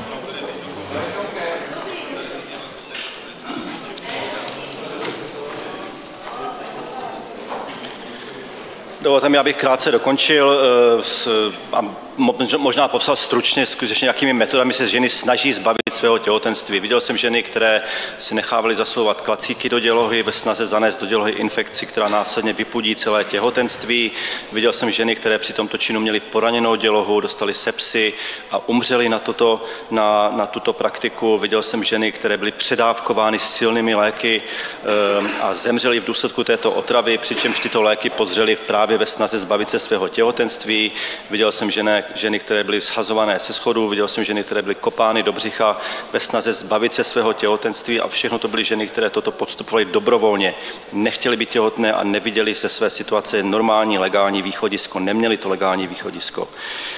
Dovolte mi, abych krátce dokončil a možná popsal stručně, skutečně jakými metodami se ženy snaží zbavit svého těhotenství. Viděl jsem ženy, které si nechávaly zasouvat klacíky do dělohy ve snaze zanést do dělohy infekci, která následně vypudí celé těhotenství. Viděl jsem ženy, které při tomto činu měly poraněnou dělohu, dostaly sepsy a umřely na tuto praktiku. Viděl jsem ženy, které byly předávkovány silnými léky a zemřely v důsledku této otravy, přičemž tyto léky pozřely právě ve snaze zbavit se svého těhotenství. Viděl jsem ženy, které byly shazované se schodů, viděl jsem ženy, které byly kopány do břicha ve snaze zbavit se svého těhotenství a všechno to byly ženy, které toto podstupovaly dobrovolně. Nechtěly být těhotné a neviděly se své situace normální, legální východisko, neměly to legální východisko.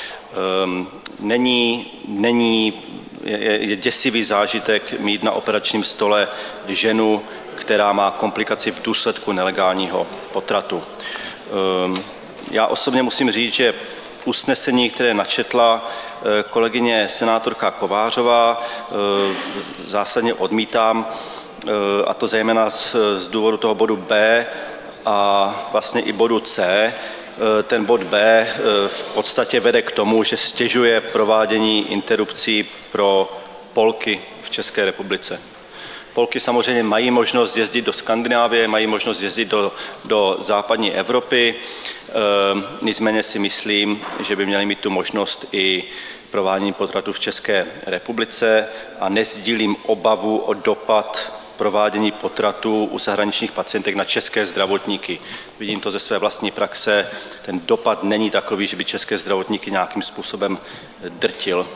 Je děsivý zážitek mít na operačním stole ženu, která má komplikaci v důsledku nelegálního potratu. Já osobně musím říct, že usnesení, které načetla kolegyně senátorka Kovářová, zásadně odmítám, a to zejména z důvodu toho bodu B a vlastně i bodu C. Ten bod B v podstatě vede k tomu, že stěžuje provádění interrupcí pro Polky v České republice. Polky samozřejmě mají možnost jezdit do Skandinávie, mají možnost jezdit do západní Evropy, nicméně si myslím, že by měli mít tu možnost i provádění potratu v České republice a nesdílím obavu o dopad provádění potratu u zahraničních pacientek na české zdravotníky. Vidím to ze své vlastní praxe, ten dopad není takový, že by české zdravotníky nějakým způsobem drtil.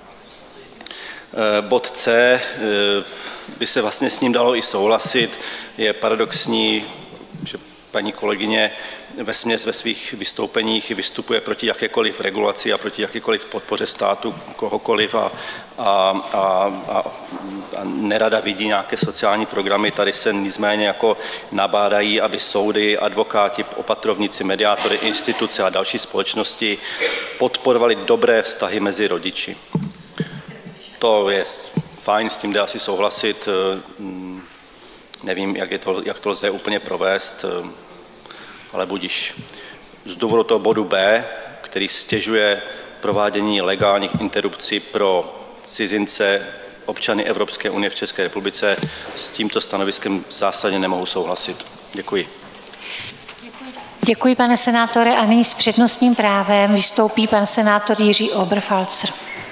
Bod C, by se vlastně s ním dalo i souhlasit, je paradoxní, že paní kolegyně vesměs ve svých vystoupeních vystupuje proti jakékoliv regulaci a proti jakékoliv podpoře státu kohokoliv a nerada vidí nějaké sociální programy. Tady se nicméně jako nabádají, aby soudy, advokáti, opatrovníci, mediátory, instituce a další společnosti podporovali dobré vztahy mezi rodiči. To je fajn, s tím jde asi souhlasit. Nevím, jak to lze úplně provést, ale budiž. Z důvodu toho bodu B, který stěžuje provádění legálních interrupcí pro cizince, občany Evropské unie v České republice, s tímto stanoviskem zásadně nemohu souhlasit. Děkuji. Děkuji, pane senátore. A nyní s přednostním právem vystoupí pan senátor Jiří Oberfalzer.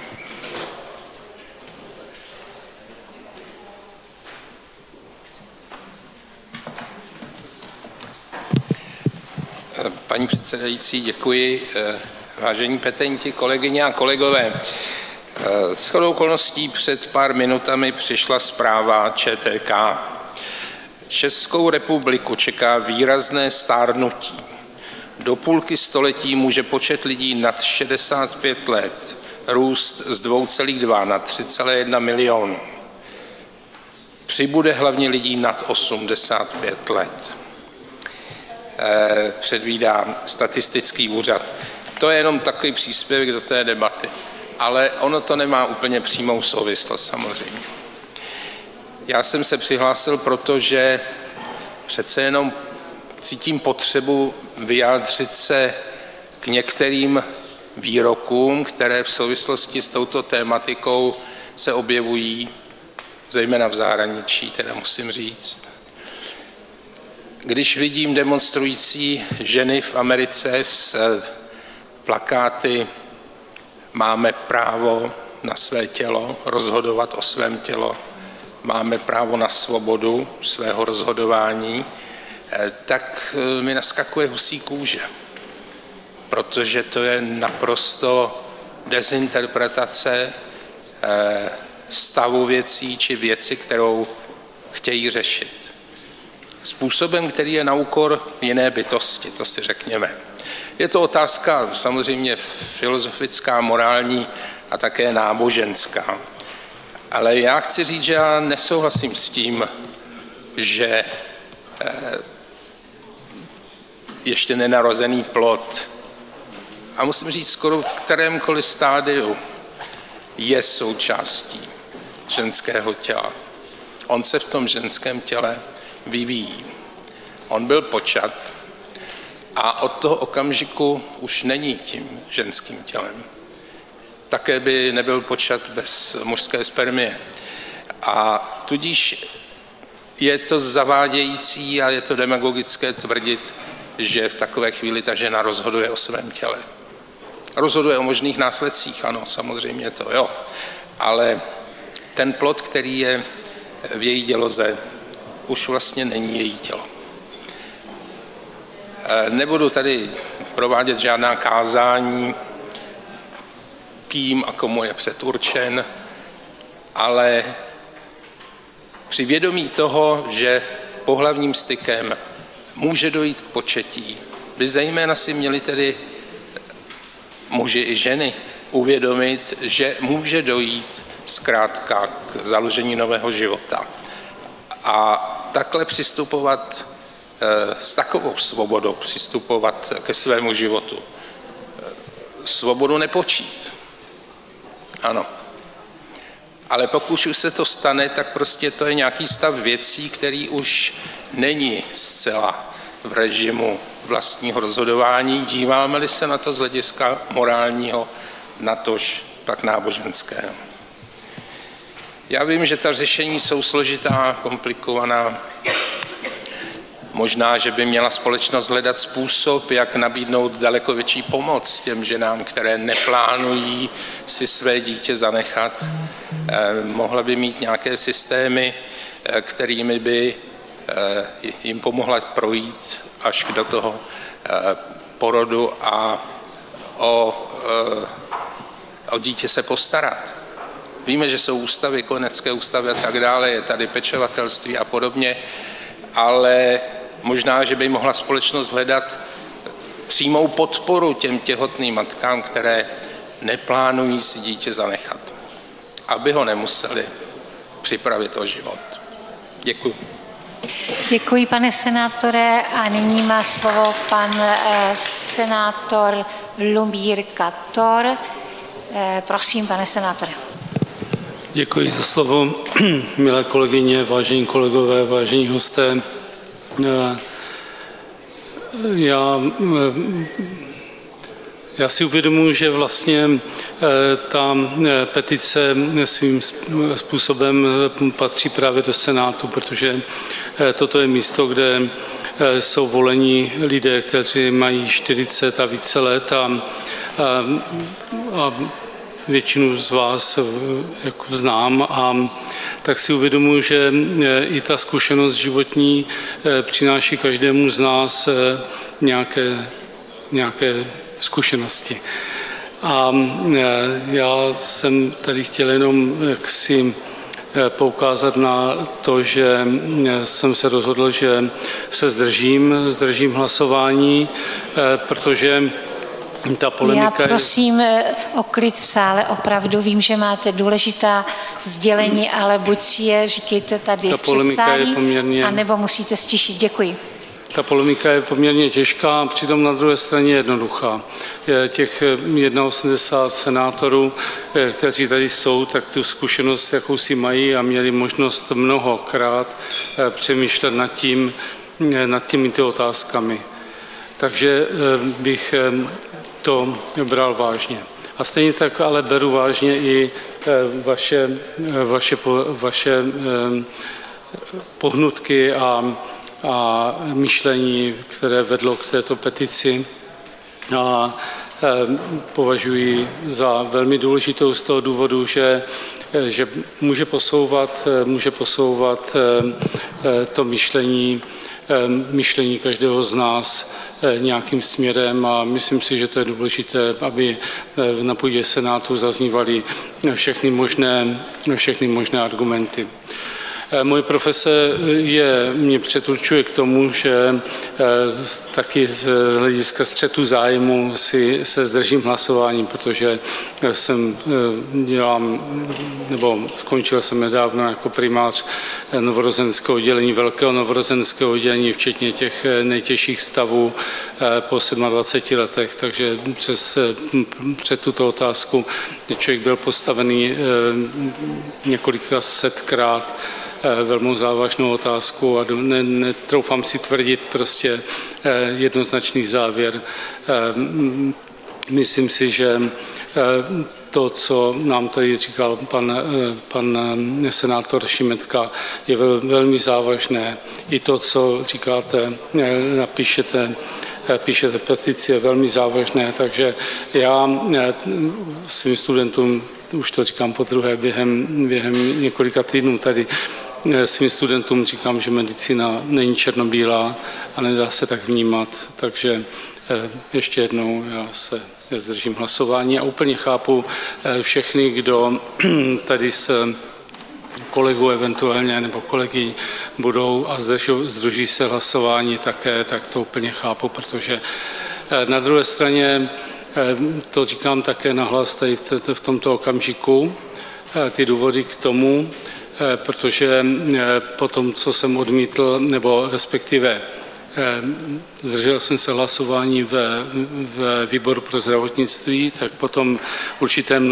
Paní předsedající, děkuji. Vážení petenti, kolegyně a kolegové, shodou okolností před pár minutami přišla zpráva ČTK. Českou republiku čeká výrazné stárnutí. Do půlky století může počet lidí nad 65 let růst z 2,2 na 3,1 milionu. Přibude hlavně lidí nad 85 let. Předvídá statistický úřad. To je jenom takový příspěvek do té debaty, ale ono to nemá úplně přímou souvislost samozřejmě. Já jsem se přihlásil, protože přece jenom cítím potřebu vyjádřit se k některým výrokům, které v souvislosti s touto tématikou se objevují, zejména v zahraničí, teda musím říct. Když vidím demonstrující ženy v Americe s plakáty máme právo na své tělo, rozhodovat o svém těle, máme právo na svobodu svého rozhodování, tak mi naskakuje husí kůže, protože to je naprosto dezinterpretace stavu věcí či věci, kterou chtějí řešit. Způsobem, který je na úkor jiné bytosti, to si řekněme. Je to otázka samozřejmě filozofická, morální a také náboženská. Ale já chci říct, že já nesouhlasím s tím, že ještě nenarozený plod, a musím říct skoro v kterémkoliv stádiu, je součástí ženského těla. On se v tom ženském těle vyvíjí. On byl počat a od toho okamžiku už není tím ženským tělem. také by nebyl počat bez mužské spermie. A tudíž je to zavádějící a je to demagogické tvrdit, že v takové chvíli ta žena rozhoduje o svém těle. Rozhoduje o možných následcích, ano, samozřejmě to, jo. Ale ten plod, který je v její děloze, už vlastně není její tělo. Nebudu tady provádět žádná kázání, kým a komu je předurčen, ale při vědomí toho, že pohlavním stykem může dojít k početí, by zejména si měli tedy muži i ženy uvědomit, že může dojít zkrátka k založení nového života. A takhle přistupovat, s takovou svobodou přistupovat ke svému životu. Svobodu nepočít. Ano. Ale pokud už se to stane, tak prostě to je nějaký stav věcí, který už není zcela v režimu vlastního rozhodování. Díváme-li se na to z hlediska morálního, natož tak náboženského. Já vím, že ta řešení jsou složitá, komplikovaná. Možná, že by měla společnost hledat způsob, jak nabídnout daleko větší pomoc těm ženám, které neplánují si své dítě zanechat. Mohla by mít nějaké systémy, kterými by jim pomohla projít až do toho porodu a o dítě se postarat. Víme, že jsou ústavy, kojenecké ústavy a tak dále, je tady pečovatelství a podobně, ale možná, že by mohla společnost hledat přímou podporu těm těhotným matkám, které neplánují si dítě zanechat, aby ho nemuseli připravit o život. Děkuji. Děkuji, pane senátore, a nyní má slovo pan senátor Lumír Kator. Prosím, pane senátore. Děkuji za slovo, milé kolegyně, vážení kolegové, vážení hosté. Já si uvědomuji, že vlastně ta petice svým způsobem patří právě do Senátu, protože toto je místo, kde jsou volení lidé, kteří mají 40 a více let a většinu z vás jako znám, a tak si uvědomuji, že i ta zkušenost životní přináší každému z nás nějaké zkušenosti. A já jsem tady chtěl jenom jaksi poukázat na to, že jsem se rozhodl, že se zdržím hlasování, protože ta polemika. Já prosím o klid v sále, opravdu vím, že máte důležitá sdělení, ale buď si je říkejte tady v předsálí, anebo musíte stišit. Děkuji. Ta polemika je poměrně těžká, přitom na druhé straně jednoduchá. Těch 81 senátorů, kteří tady jsou, tak tu zkušenost jakousi mají a měli možnost mnohokrát přemýšlet nad těmito otázkami. Takže bych to bral vážně. A stejně tak ale beru vážně i vaše pohnutky a myšlení, které vedlo k této petici, a považuji za velmi důležitou z toho důvodu, že může posouvat to myšlení každého z nás nějakým směrem, a myslím si, že to je důležité, aby na půdě Senátu zaznívaly všechny možné argumenty. Moje profese mě předurčuje k tomu, že taky z hlediska střetu zájmu se zdržím hlasování, protože skončil jsem nedávno jako primář novorozenského oddělení, velkého novorozenského oddělení, včetně těch nejtěžších stavů po 27 letech, takže před tuto otázku člověk byl postavený několika setkrát velmi závažnou otázku a netroufám si tvrdit prostě jednoznačný závěr. Myslím si, že to, co nám tady říkal pan senátor Šimetka, je velmi závažné. I to, co říkáte, píšete petici, je velmi závažné, takže já svým studentům, už to říkám podruhé během několika týdnů tady, svým studentům říkám, že medicína není černobílá a nedá se tak vnímat, takže ještě jednou já se zdržím hlasování a úplně chápu všechny, kdo tady se kolegů eventuálně nebo kolegy budou a zdrží se hlasování také, tak to úplně chápu, protože na druhé straně to říkám také nahlas tady v tomto okamžiku, ty důvody k tomu, protože po tom, co jsem odmítl, nebo respektive zdržel jsem se hlasování v výboru pro zdravotnictví, tak potom určité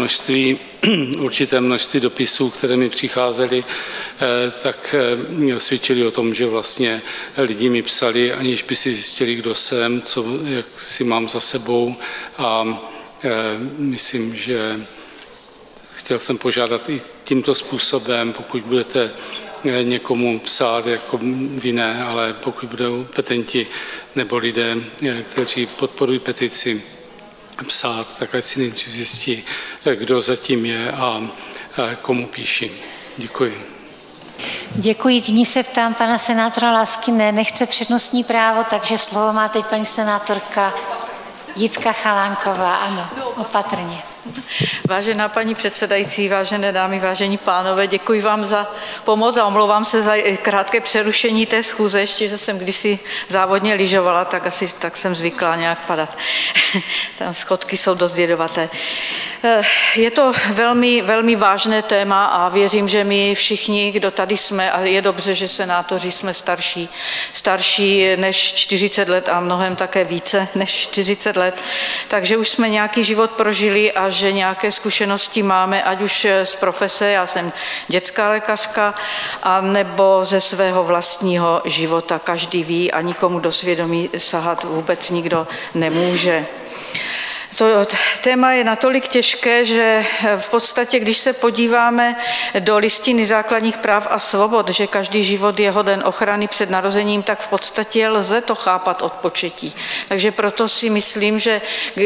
množství dopisů, které mi přicházely, tak svědčili o tom, že vlastně lidi mi psali, aniž by si zjistili, kdo jsem, jak si mám za sebou a myslím, že chtěl jsem požádat i tímto způsobem, pokud budete někomu psát jako vy ne, ale pokud budou petenti nebo lidé, kteří podporují petici, psát, tak ať si nejdřív zjistí, kdo zatím je a komu píší. Děkuji. Děkuji. Nyní se ptám pana senátora Lásky. Nechce přednostní právo, takže slovo má teď paní senátorka Jitka Chalánková. Ano, opatrně. Vážená paní předsedající, vážené dámy, vážení pánové, děkuji vám za pomoc a omlouvám se za krátké přerušení té schůze, ještě, že jsem kdysi závodně lyžovala, tak jsem zvyklá nějak padat. Tam schodky jsou dost jedovaté. Je to velmi, velmi vážné téma a věřím, že my všichni, kdo tady jsme, a je dobře, že senátoři jsme starší než 40 let a mnohem také více než 40 let, takže už jsme nějaký život prožili a že nějaké zkušenosti máme, ať už z profese, já jsem dětská lékařka, a nebo ze svého vlastního života. Každý ví a nikomu do svědomí sahat vůbec nikdo nemůže. To téma je natolik těžké, že v podstatě, když se podíváme do Listiny základních práv a svobod, že každý život je hoden ochrany před narozením, tak v podstatě lze to chápat od početí. Takže proto si myslím, že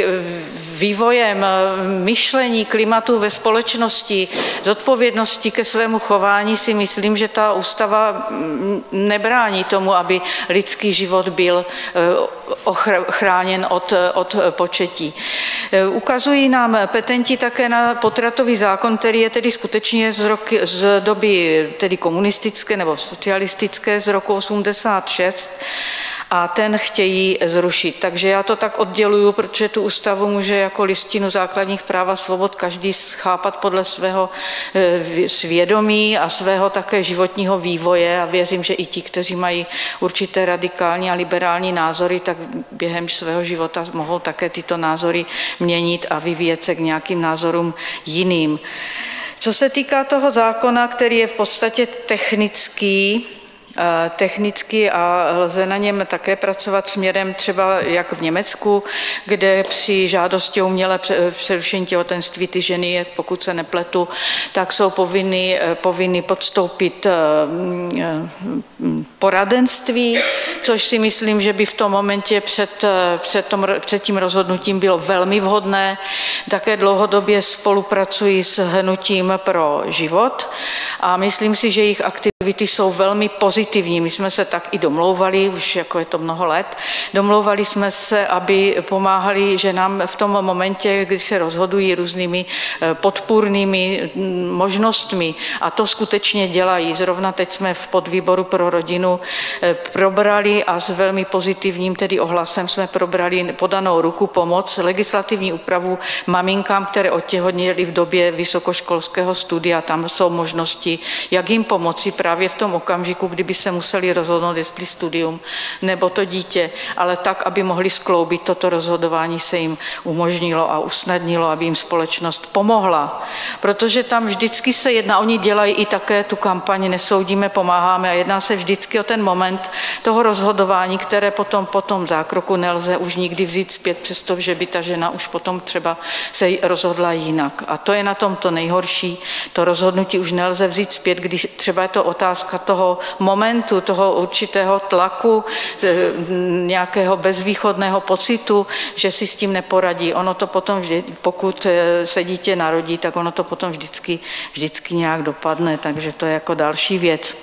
vývojem myšlení, klimatu ve společnosti, zodpovědnosti ke svému chování si myslím, že ta ústava nebrání tomu, aby lidský život byl chráněn od početí. Ukazují nám petenti také na potratový zákon, který je tedy skutečně z doby tedy komunistické nebo socialistické z roku 86 a ten chtějí zrušit. Takže já to tak odděluju, protože tu ústavu může jako listinu základních práv a svobod každý chápat podle svého svědomí a svého také životního vývoje a věřím, že i ti, kteří mají určité radikální a liberální názory, tak během svého života mohou také tyto názory měnit a vyvíjet se k nějakým názorům jiným. Co se týká toho zákona, který je v podstatě technicky a lze na něm také pracovat směrem třeba jak v Německu, kde při žádosti o umělé přerušení těhotenství ty ženy, pokud se nepletu, tak jsou povinny podstoupit poradenství, což si myslím, že by v tom momentě před tím rozhodnutím bylo velmi vhodné. Také dlouhodobě spolupracují s Hnutím pro život a myslím si, že jejich aktivity jsou velmi pozitivní. My jsme se tak i domlouvali, už jako je to mnoho let, domlouvali jsme se, aby pomáhali ženám v tom momentě, kdy se rozhodují různými podpůrnými možnostmi a to skutečně dělají. Zrovna teď jsme v podvýboru pro rodinu probrali a s velmi pozitivním tedy ohlasem jsme probrali podanou ruku pomoc, legislativní úpravu maminkám, které otěhotněly v době vysokoškolského studia. Tam jsou možnosti, jak jim pomoci právě právě v tom okamžiku, kdyby se museli rozhodnout, jestli studium nebo to dítě, ale tak, aby mohli skloubit toto rozhodování, se jim umožnilo a usnadnilo, aby jim společnost pomohla. Protože tam vždycky se jedná, oni dělají i také tu kampaň Nesoudíme, pomáháme a jedná se vždycky o ten moment toho rozhodování, které potom po tom zákroku nelze už nikdy vzít zpět, přestože by ta žena už potom třeba se rozhodla jinak. A to je na tom to nejhorší. To rozhodnutí už nelze vzít zpět, když třeba je to otázka toho momentu, toho určitého tlaku, nějakého bezvýchodného pocitu, že si s tím neporadí. Ono to potom vždy, pokud se dítě narodí, tak ono to potom vždycky nějak dopadne, takže to je jako další věc.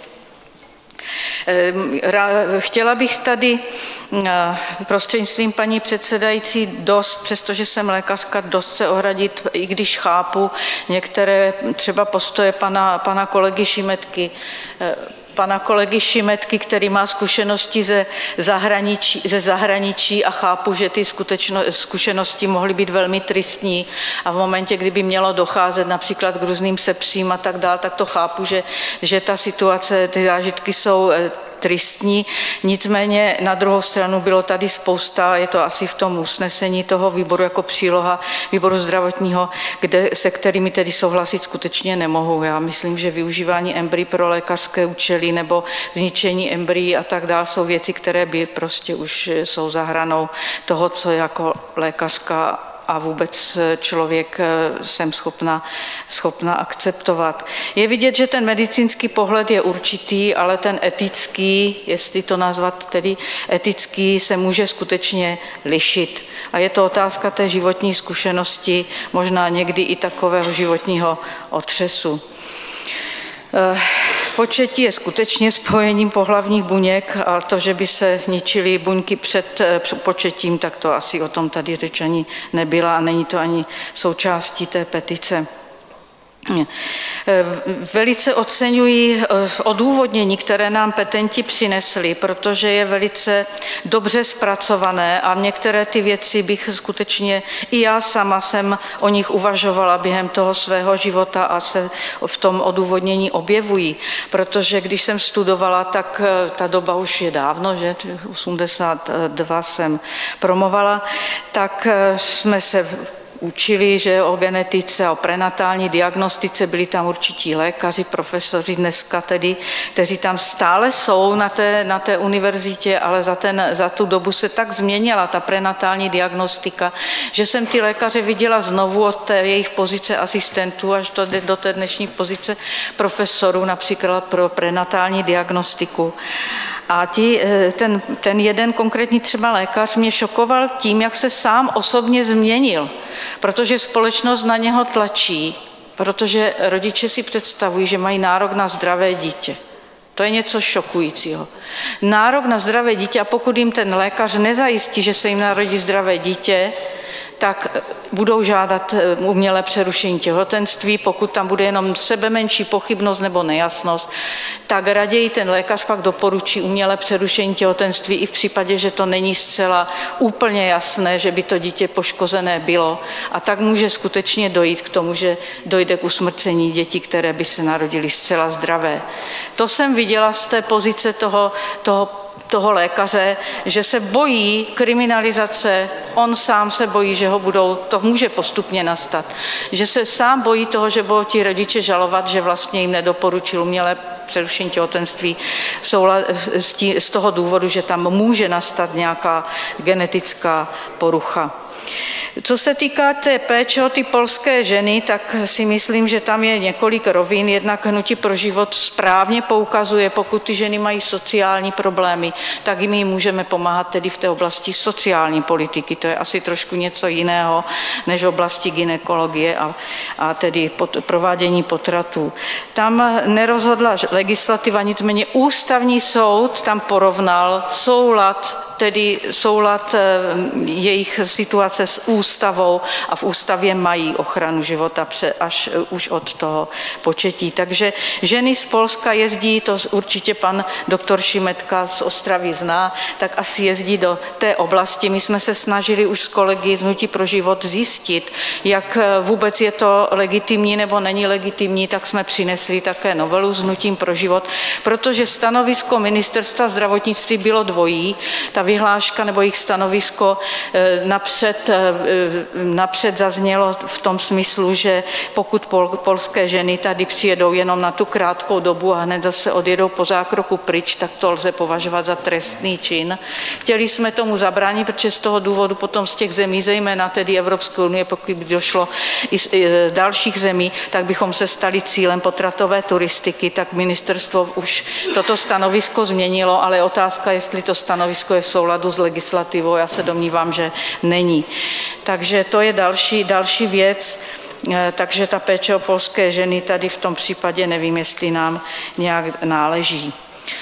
Chtěla bych tady prostřednictvím paní předsedající dost, přestože jsem lékařka, dost se ohradit, i když chápu některé třeba postoje pana kolegy Šimetky, který má zkušenosti ze zahraničí a chápu, že ty zkušenosti mohly být velmi tristní a v momentě, kdyby mělo docházet například k různým sepsím a tak dál, tak to chápu, že ta situace, ty zážitky jsou tristní, nicméně na druhou stranu bylo tady spousta, je to asi v tom usnesení toho výboru jako příloha výboru zdravotního, se kterými tedy souhlasit skutečně nemohu. Já myslím, že využívání embryí pro lékařské účely nebo zničení embryí a tak dále jsou věci, které by prostě už jsou za hranou toho, co jako lékařka a vůbec člověk jsem schopna akceptovat. Je vidět, že ten medicínský pohled je určitý, ale ten etický, jestli to nazvat tedy etický, se může skutečně lišit. A je to otázka té životní zkušenosti, možná někdy i takového životního otřesu. Početí je skutečně spojením pohlavních buněk a to, že by se ničily buňky před početím, tak to asi o tom tady řeč ani nebyla a není to ani součástí té petice. Velice oceňuji odůvodnění, které nám petenti přinesli, protože je velice dobře zpracované a některé ty věci bych skutečně, i já sama jsem o nich uvažovala během toho svého života a se v tom odůvodnění objevují, protože když jsem studovala, tak ta doba už je dávno, že 82 jsem promovala, tak jsme se učili, že o genetice, o prenatální diagnostice, byli tam určití lékaři, profesoři dneska tedy, kteří tam stále jsou na té univerzitě, ale za tu dobu se tak změnila ta prenatální diagnostika, že jsem ty lékaře viděla znovu od té jejich pozice asistentů až do té dnešní pozice profesorů, například pro prenatální diagnostiku. A ten jeden konkrétní třeba lékař mě šokoval tím, jak se sám osobně změnil, protože společnost na něho tlačí, protože rodiče si představují, že mají nárok na zdravé dítě. To je něco šokujícího. Nárok na zdravé dítě a pokud jim ten lékař nezajistí, že se jim narodí zdravé dítě, tak budou žádat umělé přerušení těhotenství, pokud tam bude jenom sebemenší pochybnost nebo nejasnost, tak raději ten lékař pak doporučí umělé přerušení těhotenství i v případě, že to není zcela úplně jasné, že by to dítě poškozené bylo. A tak může skutečně dojít k tomu, že dojde k usmrcení dětí, které by se narodily zcela zdravé. To jsem viděla z té pozice toho lékaře, že se bojí kriminalizace, on sám se bojí, že to může postupně nastat, že se sám bojí toho, že budou ti rodiče žalovat, že vlastně jim nedoporučil umělé přerušení těhotenství z toho důvodu, že tam může nastat nějaká genetická porucha. Co se týká té péče o ty polské ženy, tak si myslím, že tam je několik rovin. Jednak Hnutí pro život správně poukazuje, pokud ty ženy mají sociální problémy, tak jim můžeme pomáhat tedy v té oblasti sociální politiky. To je asi trošku něco jiného než v oblasti gynekologie a tedy provádění potratů. Tam nerozhodla legislativa, nicméně ústavní soud tam porovnal soulad tedy soulad jejich situace s ústavou a v ústavě mají ochranu života až už od toho početí. Takže ženy z Polska jezdí, to určitě pan doktor Šimetka z Ostravy zná, tak asi jezdí do té oblasti. My jsme se snažili už s kolegy z Hnutí pro život zjistit, jak vůbec je to legitimní nebo není legitimní, tak jsme přinesli také novelu s Hnutím pro život, protože stanovisko Ministerstva zdravotnictví bylo dvojí. Ta vyhláška nebo jejich stanovisko napřed zaznělo v tom smyslu, že pokud polské ženy tady přijedou jenom na tu krátkou dobu a hned zase odjedou po zákroku pryč, tak to lze považovat za trestný čin. Chtěli jsme tomu zabránit, protože z toho důvodu potom z těch zemí, zejména tedy Evropské unie, pokud by došlo i z dalších zemí, tak bychom se stali cílem potratové turistiky, tak ministerstvo už toto stanovisko změnilo, ale otázka, jestli to stanovisko je v souladu s legislativou, já se domnívám, že není. Takže to je další věc. Takže ta péče o polské ženy tady v tom případě nevím, jestli nám nějak náleží.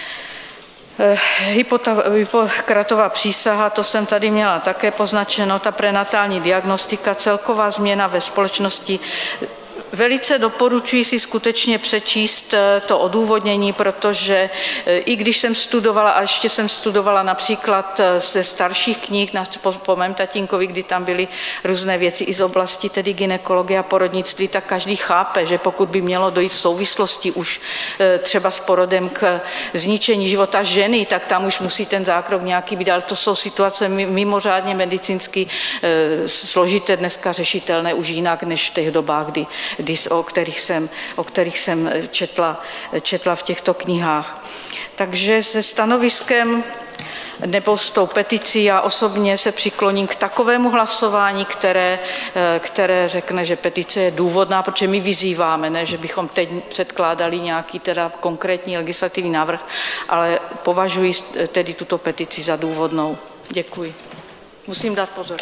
Hippokratová přísaha, to jsem tady měla také poznačeno, ta prenatální diagnostika, celková změna ve společnosti. Velice doporučuji si skutečně přečíst to odůvodnění, protože i když jsem studovala, a ještě jsem studovala například ze starších knih po mém tatínkovi, kdy tam byly různé věci i z oblasti tedy gynekologie a porodnictví, tak každý chápe, že pokud by mělo dojít v souvislosti už třeba s porodem k zničení života ženy, tak tam už musí ten zákrok nějaký být, ale to jsou situace mimořádně medicínsky složité, dneska řešitelné už jinak než v těch dobách, o kterých jsem četla v těchto knihách. Takže se stanoviskem nebo s tou peticí já osobně se přikloním k takovému hlasování, které řekne, že petice je důvodná, protože my vyzýváme, ne, že bychom teď předkládali nějaký teda konkrétní legislativní návrh, ale považuji tedy tuto petici za důvodnou. Děkuji. Musím dát pozor.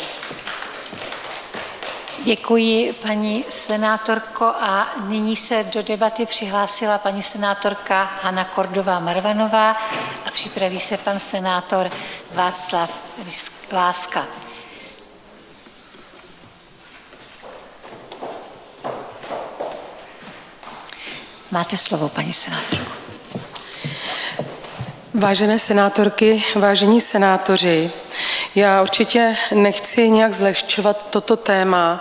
Děkuji, paní senátorko, a nyní se do debaty přihlásila paní senátorka Hana Kordová Marvanová a připraví se pan senátor Václav Láska. Máte slovo, paní senátorko. Vážené senátorky, vážení senátoři, já určitě nechci nějak zlehčovat toto téma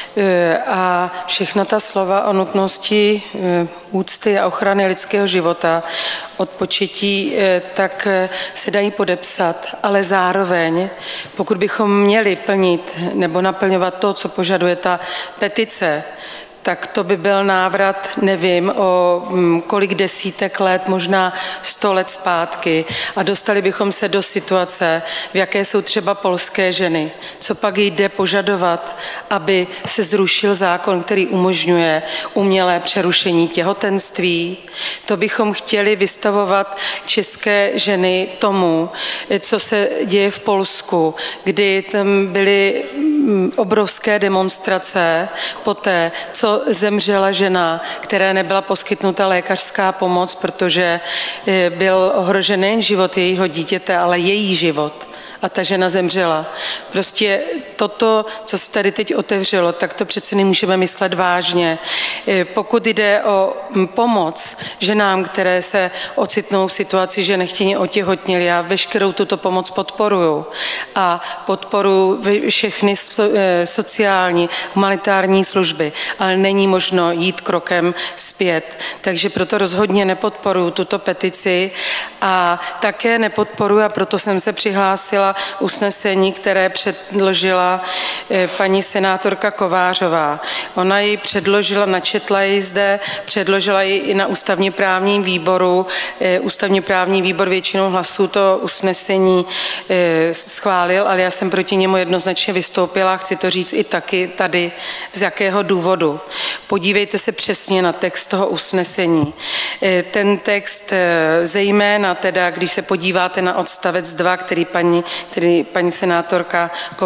a všechna ta slova o nutnosti úcty a ochrany lidského života od početí, tak se dají podepsat, ale zároveň, pokud bychom měli plnit nebo naplňovat to, co požaduje ta petice, tak to by byl návrat, nevím, o kolik desítek let, možná 100 let zpátky a dostali bychom se do situace, v jaké jsou třeba polské ženy. Co pak jde požadovat, aby se zrušil zákon, který umožňuje umělé přerušení těhotenství? To bychom chtěli vystavovat české ženy tomu, co se děje v Polsku, kdy tam byly obrovské demonstrace poté, co zemřela žena, které nebyla poskytnuta lékařská pomoc, protože byl ohrožen nejen život jejího dítěte, ale její život. A ta žena zemřela. Prostě toto, co se tady teď otevřelo, tak to přece nemůžeme myslet vážně. Pokud jde o pomoc ženám, které se ocitnou v situaci, že nechtěně otěhotněly, já veškerou tuto pomoc podporuju a podporuji všechny sociální, humanitární služby, ale není možno jít krokem zpět. Takže proto rozhodně nepodporuji tuto petici a také nepodporuji, a proto jsem se přihlásila, usnesení, které předložila paní senátorka Kovářová. Ona ji předložila, načetla ji zde, předložila ji i na ústavně právním výboru. Ústavně právní výbor většinou hlasů to usnesení schválil, ale já jsem proti němu jednoznačně vystoupila. Chci to říct i taky tady, z jakého důvodu. Podívejte se přesně na text toho usnesení. Ten text zejména teda, když se podíváte na odstavec 2, který paní senátorka Kovářová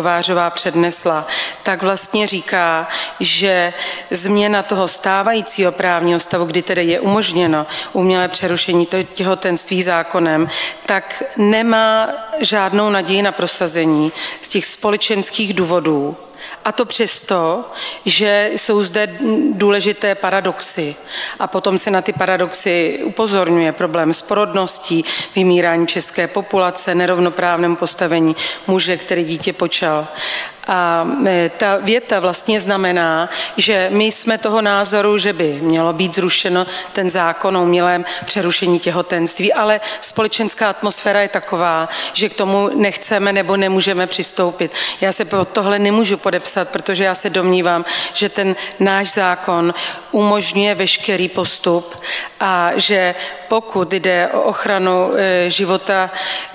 Kovářová přednesla, tak vlastně říká, že změna toho stávajícího právního stavu, kdy tedy je umožněno umělé přerušení těhotenství zákonem, tak nemá žádnou naději na prosazení z těch společenských důvodů. A to přesto, že jsou zde důležité paradoxy. A potom se na ty paradoxy upozorňuje problém s porodností, vymírání české populace, nerovnoprávném postavení muže, který dítě počal. A ta věta vlastně znamená, že my jsme toho názoru, že by mělo být zrušeno ten zákon o umělém přerušení těhotenství, ale společenská atmosféra je taková, že k tomu nechceme nebo nemůžeme přistoupit. Já se pod tohle nemůžu podepsat, protože já se domnívám, že ten náš zákon umožňuje veškerý postup a že pokud jde o ochranu života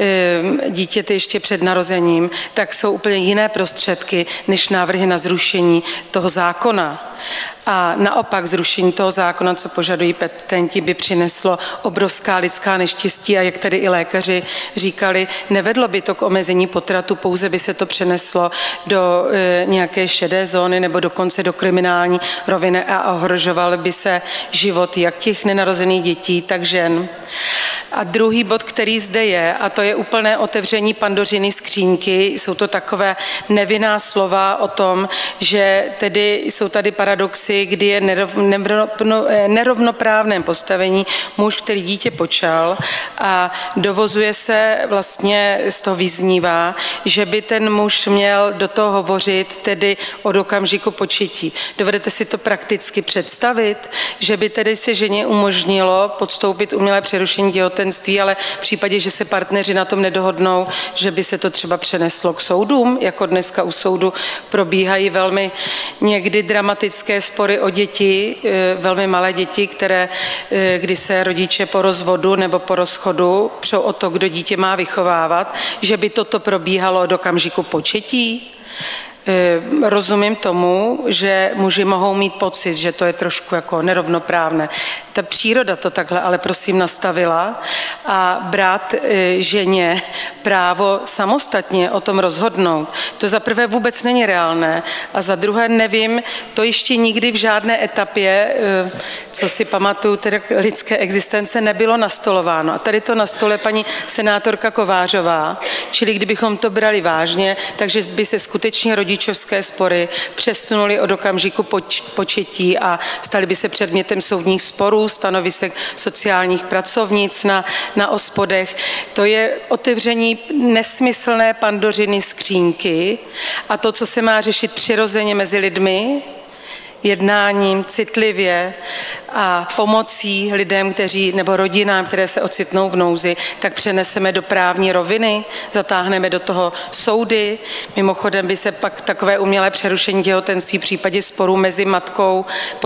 dítěte ještě před narozením, tak jsou úplně jiné prostředky než návrhy na zrušení toho zákona. A naopak zrušení toho zákona, co požadují petenti, by přineslo obrovská lidská neštěstí a jak tady i lékaři říkali, nevedlo by to k omezení potratu, pouze by se to přeneslo do nějaké šedé zóny nebo dokonce do kriminální roviny a ohrožoval by se život jak těch nenarozených dětí, tak žen. A druhý bod, který zde je, a to je úplné otevření Pandořiny skřínky, jsou to takové nevinná slova o tom, že tedy jsou tady paradoxy, kdy je nerovnoprávném postavení muž, který dítě počal a dovozuje se vlastně, z toho vyznívá, že by ten muž měl do toho hovořit tedy od okamžiku početí. Dovedete si to prakticky představit, že by tedy se ženě umožnilo podstoupit umělé přerušení těhotenství, ale v případě, že se partneři na tom nedohodnou, že by se to třeba přeneslo k soudům, jako dneska u soudu probíhají velmi někdy dramatické spory o děti, velmi malé děti, kdy se rodiče po rozvodu nebo po rozchodu přou o to, kdo dítě má vychovávat, že by toto probíhalo od okamžiku početí. Rozumím tomu, že muži mohou mít pocit, že to je trošku jako nerovnoprávné. Ta příroda to takhle ale prosím nastavila a brát ženě právo samostatně o tom rozhodnout, to za prvé vůbec není reálné a za druhé nevím, to ještě nikdy v žádné etapě, co si pamatuju, tedy lidské existence nebylo nastolováno. A tady to na stole paní senátorka Kovářová, čili kdybychom to brali vážně, takže by se skutečně rodičovské spory přesunuly od okamžiku početí a staly by se předmětem soudních sporů, stanovisek sociálních pracovnic na OSPODech. To je otevření nesmyslné Pandořiny skřínky a to, co se má řešit přirozeně mezi lidmi, jednáním citlivě a pomocí lidem, nebo rodinám, které se ocitnou v nouzi, tak přeneseme do právní roviny, zatáhneme do toho soudy. Mimochodem by se pak takové umělé přerušení těhotenství v případě sporů mezi matkou,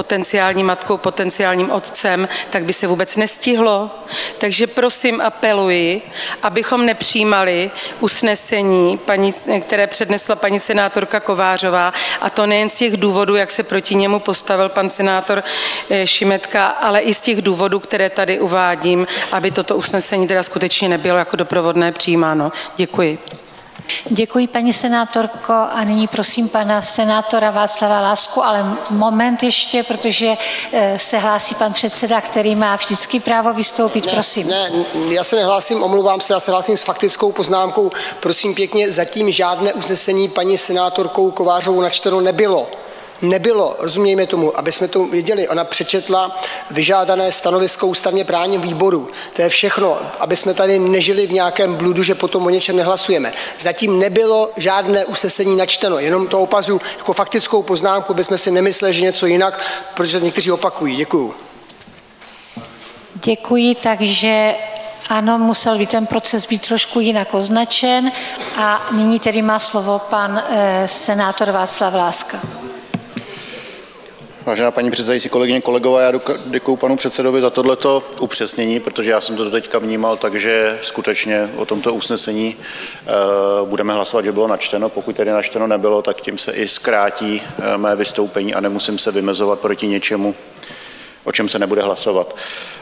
potenciálním otcem, tak by se vůbec nestihlo. Takže prosím, apeluji, abychom nepřijímali usnesení, které přednesla paní senátorka Kovářová, a to nejen z těch důvodů, jak se proti němu postavil pan senátor Šimetka, ale i z těch důvodů, které tady uvádím, aby toto usnesení teda skutečně nebylo jako doprovodné přijímáno. Děkuji. Děkuji, paní senátorko, a nyní prosím pana senátora Václava Lásku, ale moment ještě, protože se hlásí pan předseda, který má vždycky právo vystoupit, prosím. Ne, já se nehlásím, omlouvám se, já se hlásím s faktickou poznámkou. Prosím pěkně, zatím žádné usnesení paní senátorkou Kovářovou načteno nebylo, rozumějme tomu, aby jsme to věděli. Ona přečetla vyžádané stanovisko ústavně právním výboru. To je všechno, aby jsme tady nežili v nějakém bludu, že potom o něčem nehlasujeme. Zatím nebylo žádné usnesení načteno, jenom to opazuju jako faktickou poznámku, aby jsme si nemysleli, že něco jinak, protože někteří opakují. Děkuju. Děkuji, takže ano, musel by ten proces být trošku jinak označen a nyní tedy má slovo pan senátor Václav Láska. Vážená paní předsedající, kolegyně, kolegové, já děkuji panu předsedovi za tohleto upřesnění, protože já jsem to teďka vnímal, takže skutečně o tomto usnesení budeme hlasovat, že bylo načteno. Pokud tedy načteno nebylo, tak tím se i zkrátí mé vystoupení a nemusím se vymezovat proti něčemu, o čem se nebude hlasovat.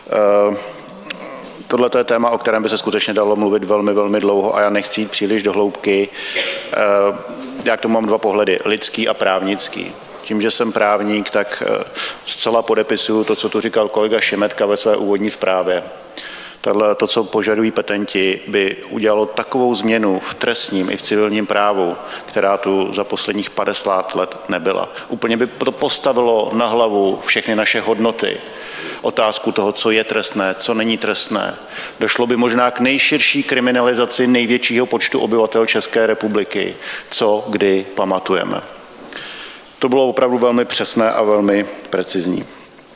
Tohle je téma, o kterém by se skutečně dalo mluvit velmi, velmi dlouho a já nechci jít příliš do hloubky. já k tomu mám dva pohledy, lidský a právnický. Tím, že jsem právník, tak zcela podepisuju to, co tu říkal kolega Šimetka ve své úvodní zprávě. To, co požadují petenti, by udělalo takovou změnu v trestním i v civilním právu, která tu za posledních 50 let nebyla. Úplně by to postavilo na hlavu všechny naše hodnoty. Otázku toho, co je trestné, co není trestné. Došlo by možná k nejširší kriminalizaci největšího počtu obyvatel České republiky, co kdy pamatujeme. To bylo opravdu velmi přesné a velmi precizní.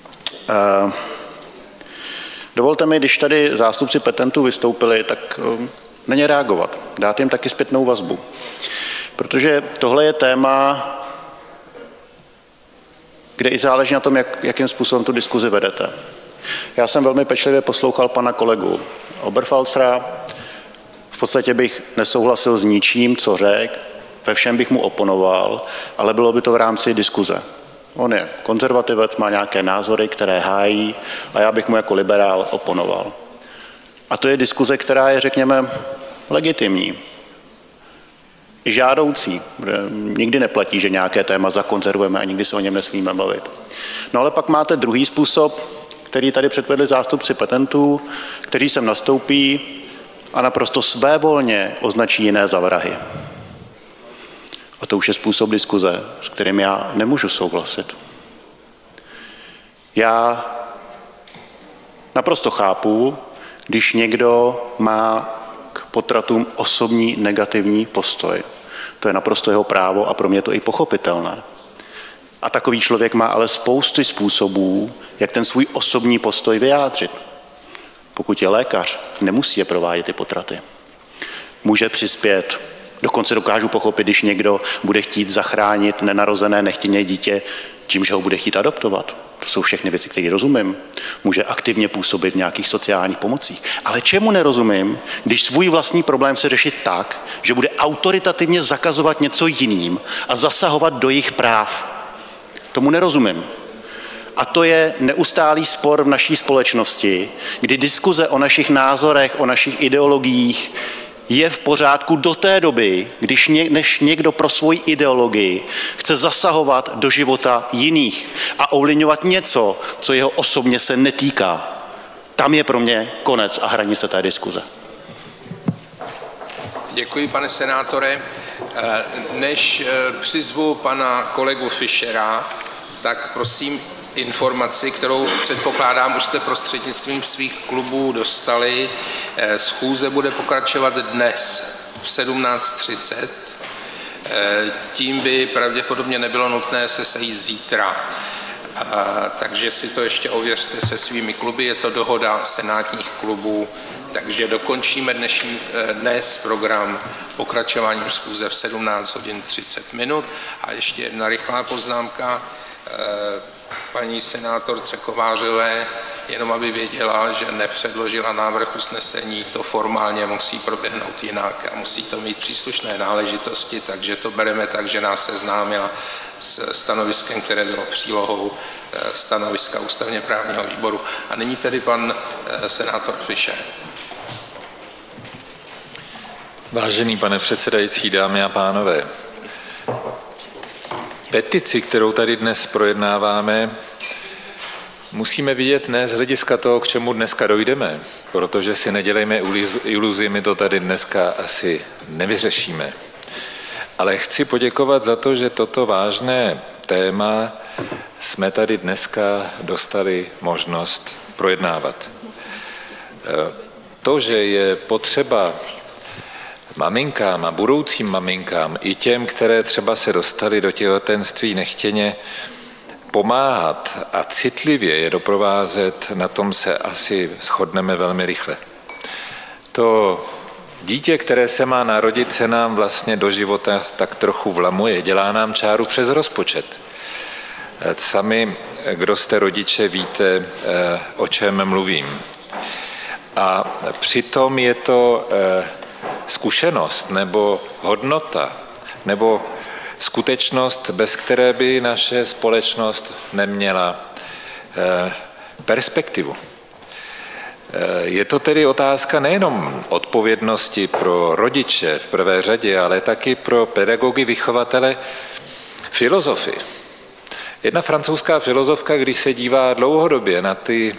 Dovolte mi, když tady zástupci petentů vystoupili, tak na ně reagovat, dát jim taky zpětnou vazbu. Protože tohle je téma, kde i záleží na tom, jakým způsobem tu diskuzi vedete. Já jsem velmi pečlivě poslouchal pana kolegu Oberfalzera. V podstatě bych nesouhlasil s ničím, co řekl, ve všem bych mu oponoval, ale bylo by to v rámci diskuze. On je konzervativec, má nějaké názory, které hájí a já bych mu jako liberál oponoval. A to je diskuze, která je, řekněme, legitimní. I žádoucí. Nikdy neplatí, že nějaké téma zakonzervujeme a nikdy se o něm nesmíme mluvit. No ale pak máte druhý způsob, který tady předvedli zástupci petentů, kteří sem nastoupí a naprosto svévolně označí jiné za vrahy. A to už je způsob diskuze, s kterým já nemůžu souhlasit. Já naprosto chápu, když někdo má k potratům osobní negativní postoj. To je naprosto jeho právo a pro mě to i pochopitelné. A takový člověk má ale spousty způsobů, jak ten svůj osobní postoj vyjádřit. Pokud je lékař, nemusí je provádět ty potraty. Může přispět. Dokonce dokážu pochopit, když někdo bude chtít zachránit nenarozené nechtěné dítě tím, že ho bude chtít adoptovat. To jsou všechny věci, které rozumím. Může aktivně působit v nějakých sociálních pomocích. Ale čemu nerozumím, když svůj vlastní problém se řešit tak, že bude autoritativně zakazovat něco jiným a zasahovat do jejich práv. Tomu nerozumím. A to je neustálý spor v naší společnosti, kdy diskuze o našich názorech, o našich ideologiích je v pořádku do té doby, než někdo pro svoji ideologii chce zasahovat do života jiných a ovlivňovat něco, co jeho osobně se netýká. Tam je pro mě konec a hranice té diskuze. Děkuji, pane senátore. Než přizvu pana kolegu Fischera, tak prosím informaci, kterou předpokládám, už jste prostřednictvím svých klubů dostali. Schůze bude pokračovat dnes v 17:30. Tím by pravděpodobně nebylo nutné se sejít zítra. Takže si to ještě ověřte se svými kluby, je to dohoda senátních klubů, takže dokončíme dnes program pokračováním schůze v 17:30. A ještě jedna rychlá poznámka. Paní senátorce Kovářové, jenom aby věděla, že nepředložila návrh usnesení, to formálně musí proběhnout jinak a musí to mít příslušné náležitosti, takže to bereme tak, že nás seznámila s stanoviskem, které bylo přílohou stanoviska ústavně právního výboru. A nyní tedy pan senátor Fischer. Vážený pane předsedající, dámy a pánové, petici, kterou tady dnes projednáváme, musíme vidět ne z hlediska toho, k čemu dneska dojdeme, protože si nedělejme iluzi, my to tady dneska asi nevyřešíme. Ale chci poděkovat za to, že toto vážné téma jsme tady dneska dostali možnost projednávat. To, že je potřeba maminkám a budoucím maminkám, i těm, které třeba se dostaly do těhotenství nechtěně, pomáhat a citlivě je doprovázet, na tom se asi shodneme velmi rychle. To dítě, které se má narodit, se nám vlastně do života tak trochu vlamuje, dělá nám čáru přes rozpočet. Sami, kdo jste rodiče, víte, o čem mluvím. A přitom je to zkušenost nebo hodnota nebo skutečnost, bez které by naše společnost neměla perspektivu. Je to tedy otázka nejenom odpovědnosti pro rodiče v prvé řadě, ale taky pro pedagogy, vychovatele, filozofy. Jedna francouzská filozofka, když se dívá dlouhodobě na ty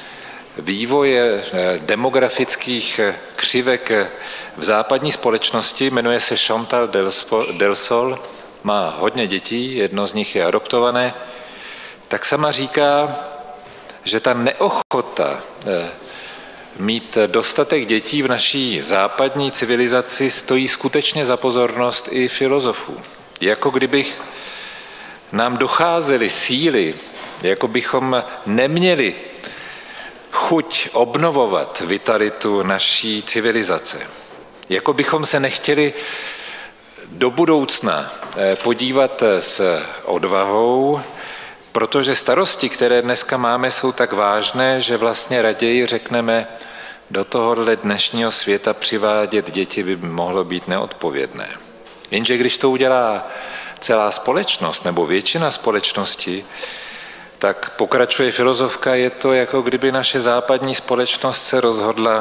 vývoje demografických křivek v západní společnosti, jmenuje se Chantal Delsol, má hodně dětí, jedno z nich je adoptované, tak sama říká, že ta neochota mít dostatek dětí v naší západní civilizaci stojí skutečně za pozornost i filozofů. Jako kdybych nám docházely síly, jako bychom neměli chuť obnovovat vitalitu naší civilizace. Jako bychom se nechtěli do budoucna podívat s odvahou, protože starosti, které dneska máme, jsou tak vážné, že vlastně raději řekneme, do tohohle dnešního světa přivádět děti by mohlo být neodpovědné. Jenže když to udělá celá společnost nebo většina společnosti, tak pokračuje filozofka, je to jako kdyby naše západní společnost se rozhodla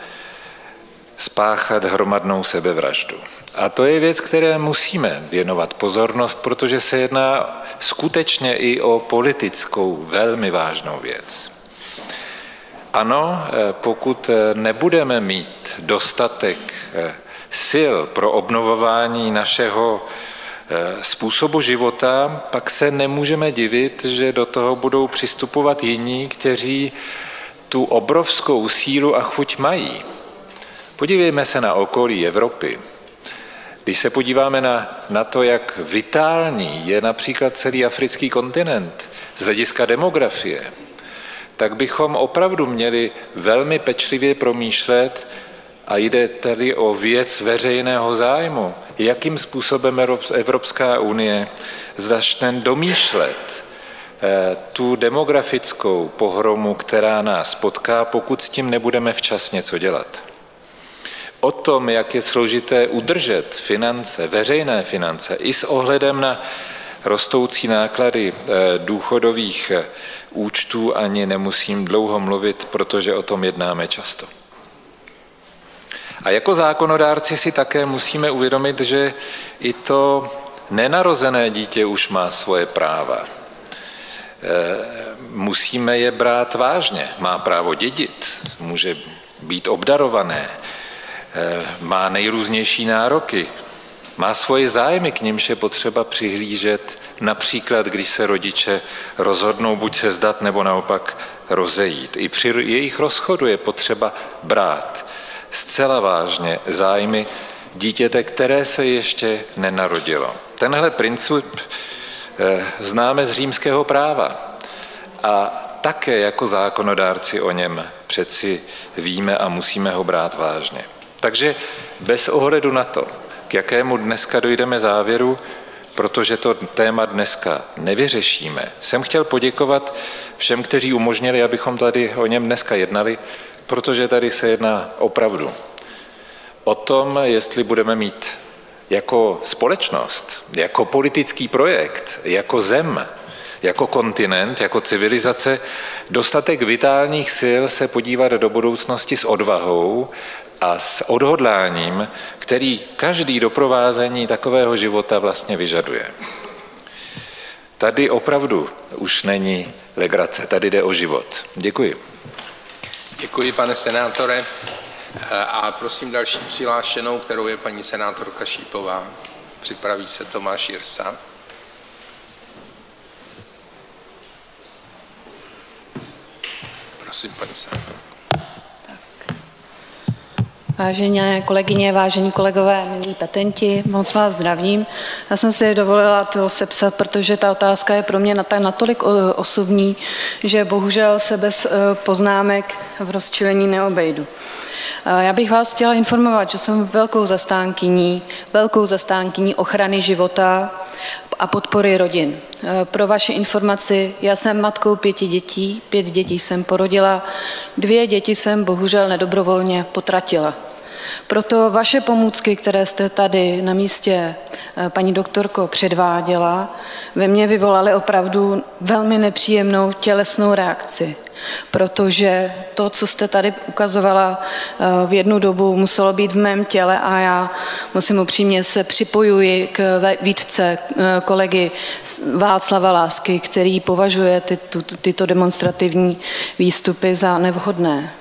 spáchat hromadnou sebevraždu. A to je věc, které musíme věnovat pozornost, protože se jedná skutečně i o politickou velmi vážnou věc. Ano, pokud nebudeme mít dostatek sil pro obnovování našeho způsobu života, pak se nemůžeme divit, že do toho budou přistupovat jiní, kteří tu obrovskou sílu a chuť mají. Podívejme se na okolí Evropy. Když se podíváme na to, jak vitální je například celý africký kontinent z hlediska demografie, tak bychom opravdu měli velmi pečlivě promýšlet, a jde tady o věc veřejného zájmu, jakým způsobem Evropská unie začne domýšlet tu demografickou pohromu, která nás potká, pokud s tím nebudeme včas něco dělat. O tom, jak je složité udržet finance, veřejné finance, i s ohledem na rostoucí náklady důchodových účtů, ani nemusím dlouho mluvit, protože o tom jednáme často. A jako zákonodárci si také musíme uvědomit, že i to nenarozené dítě už má svoje práva. Musíme je brát vážně. Má právo dědit, může být obdarované, má nejrůznější nároky, má svoje zájmy, k nimž je potřeba přihlížet, například když se rodiče rozhodnou buď se zdat, nebo naopak rozejít. I při jejich rozchodu je potřeba brát zcela vážně zájmy dítěte, které se ještě nenarodilo. Tenhle princip známe z římského práva a také jako zákonodárci o něm přeci víme a musíme ho brát vážně. Takže bez ohledu na to, k jakému dneska dojdeme závěru, protože to téma dneska nevyřešíme, jsem chtěl poděkovat všem, kteří umožnili, abychom tady o něm dneska jednali, protože tady se jedná opravdu o tom, jestli budeme mít jako společnost, jako politický projekt, jako zem, jako kontinent, jako civilizace dostatek vitálních sil se podívat do budoucnosti s odvahou a s odhodláním, který každý doprovázení takového života vlastně vyžaduje. Tady opravdu už není legrace, tady jde o život. Děkuji. Děkuji, pane senátore. A prosím další přihlášenou, kterou je paní senátorka Šípová. Připraví se Tomáš Jirsa. Prosím, paní senátorka. Vážené kolegyně, vážení kolegové, milí petenti, moc vás zdravím. Já jsem si dovolila to sepsat, protože ta otázka je pro mě natolik osobní, že bohužel se bez poznámek v rozčilení neobejdu. Já bych vás chtěla informovat, že jsem velkou zastánkyní ochrany života a podpory rodin. Pro vaši informaci, já jsem matkou 5 dětí, 5 dětí jsem porodila, 2 děti jsem bohužel nedobrovolně potratila. Proto vaše pomůcky, které jste tady na místě, paní doktorko, předváděla, ve mně vyvolaly opravdu velmi nepříjemnou tělesnou reakci. protože to, co jste tady ukazovala v jednu dobu, muselo být v mém těle a já musím upřímně se připojuji k výtce kolegy Václava Lásky, který považuje tyto demonstrativní výstupy za nevhodné.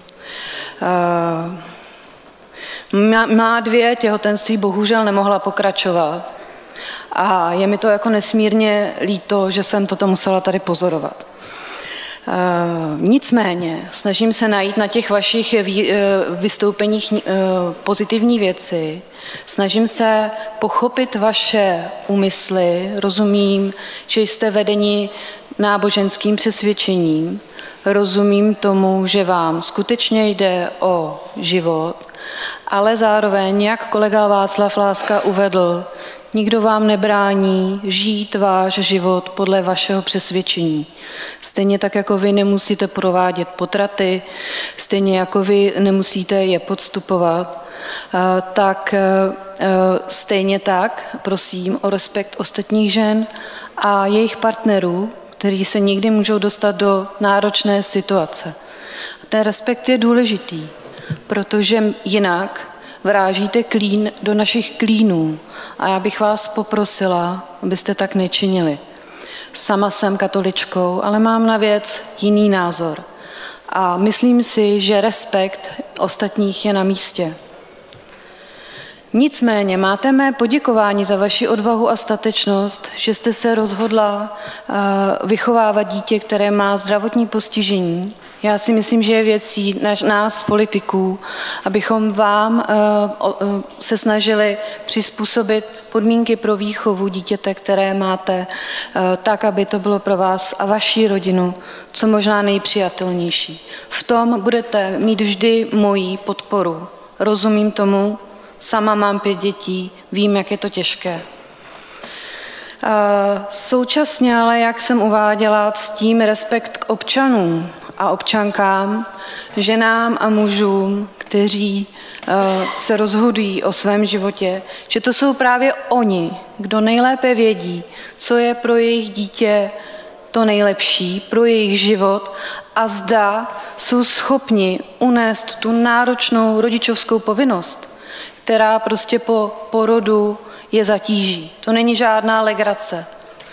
Má 2 těhotenství bohužel nemohla pokračovat a je mi to jako nesmírně líto, že jsem toto musela tady pozorovat. Nicméně snažím se najít na těch vašich vystoupeních pozitivní věci, snažím se pochopit vaše úmysly, rozumím, že jste vedeni náboženským přesvědčením, rozumím tomu, že vám skutečně jde o život, ale zároveň, jak kolega Václav Láska uvedl, nikdo vám nebrání žít váš život podle vašeho přesvědčení. Stejně tak, jako vy nemusíte provádět potraty, stejně jako vy nemusíte je podstupovat, tak stejně tak prosím o respekt ostatních žen a jejich partnerů, kteří se někdy můžou dostat do náročné situace. Ten respekt je důležitý, protože jinak vrážíte klín do našich klínů a já bych vás poprosila, abyste tak nečinili. Sama jsem katoličkou, ale mám na věc jiný názor a myslím si, že respekt ostatních je na místě. Nicméně máte mé poděkování za vaši odvahu a statečnost, že jste se rozhodla vychovávat dítě, které má zdravotní postižení. Já si myslím, že je věcí nás, politiků, abychom vám se snažili přizpůsobit podmínky pro výchovu dítěte, které máte, tak, aby to bylo pro vás a vaši rodinu co možná nejpřijatelnější. V tom budete mít vždy moji podporu. Rozumím tomu, sama mám 5 dětí, vím, jak je to těžké. Současně ale, jak jsem uváděla, ctím respekt k občanům a občankám, ženám a mužům, kteří se rozhodují o svém životě, že to jsou právě oni, kdo nejlépe vědí, co je pro jejich dítě to nejlepší, pro jejich život a zda jsou schopni unést tu náročnou rodičovskou povinnost, která prostě po porodu je zatíží. To není žádná legrace.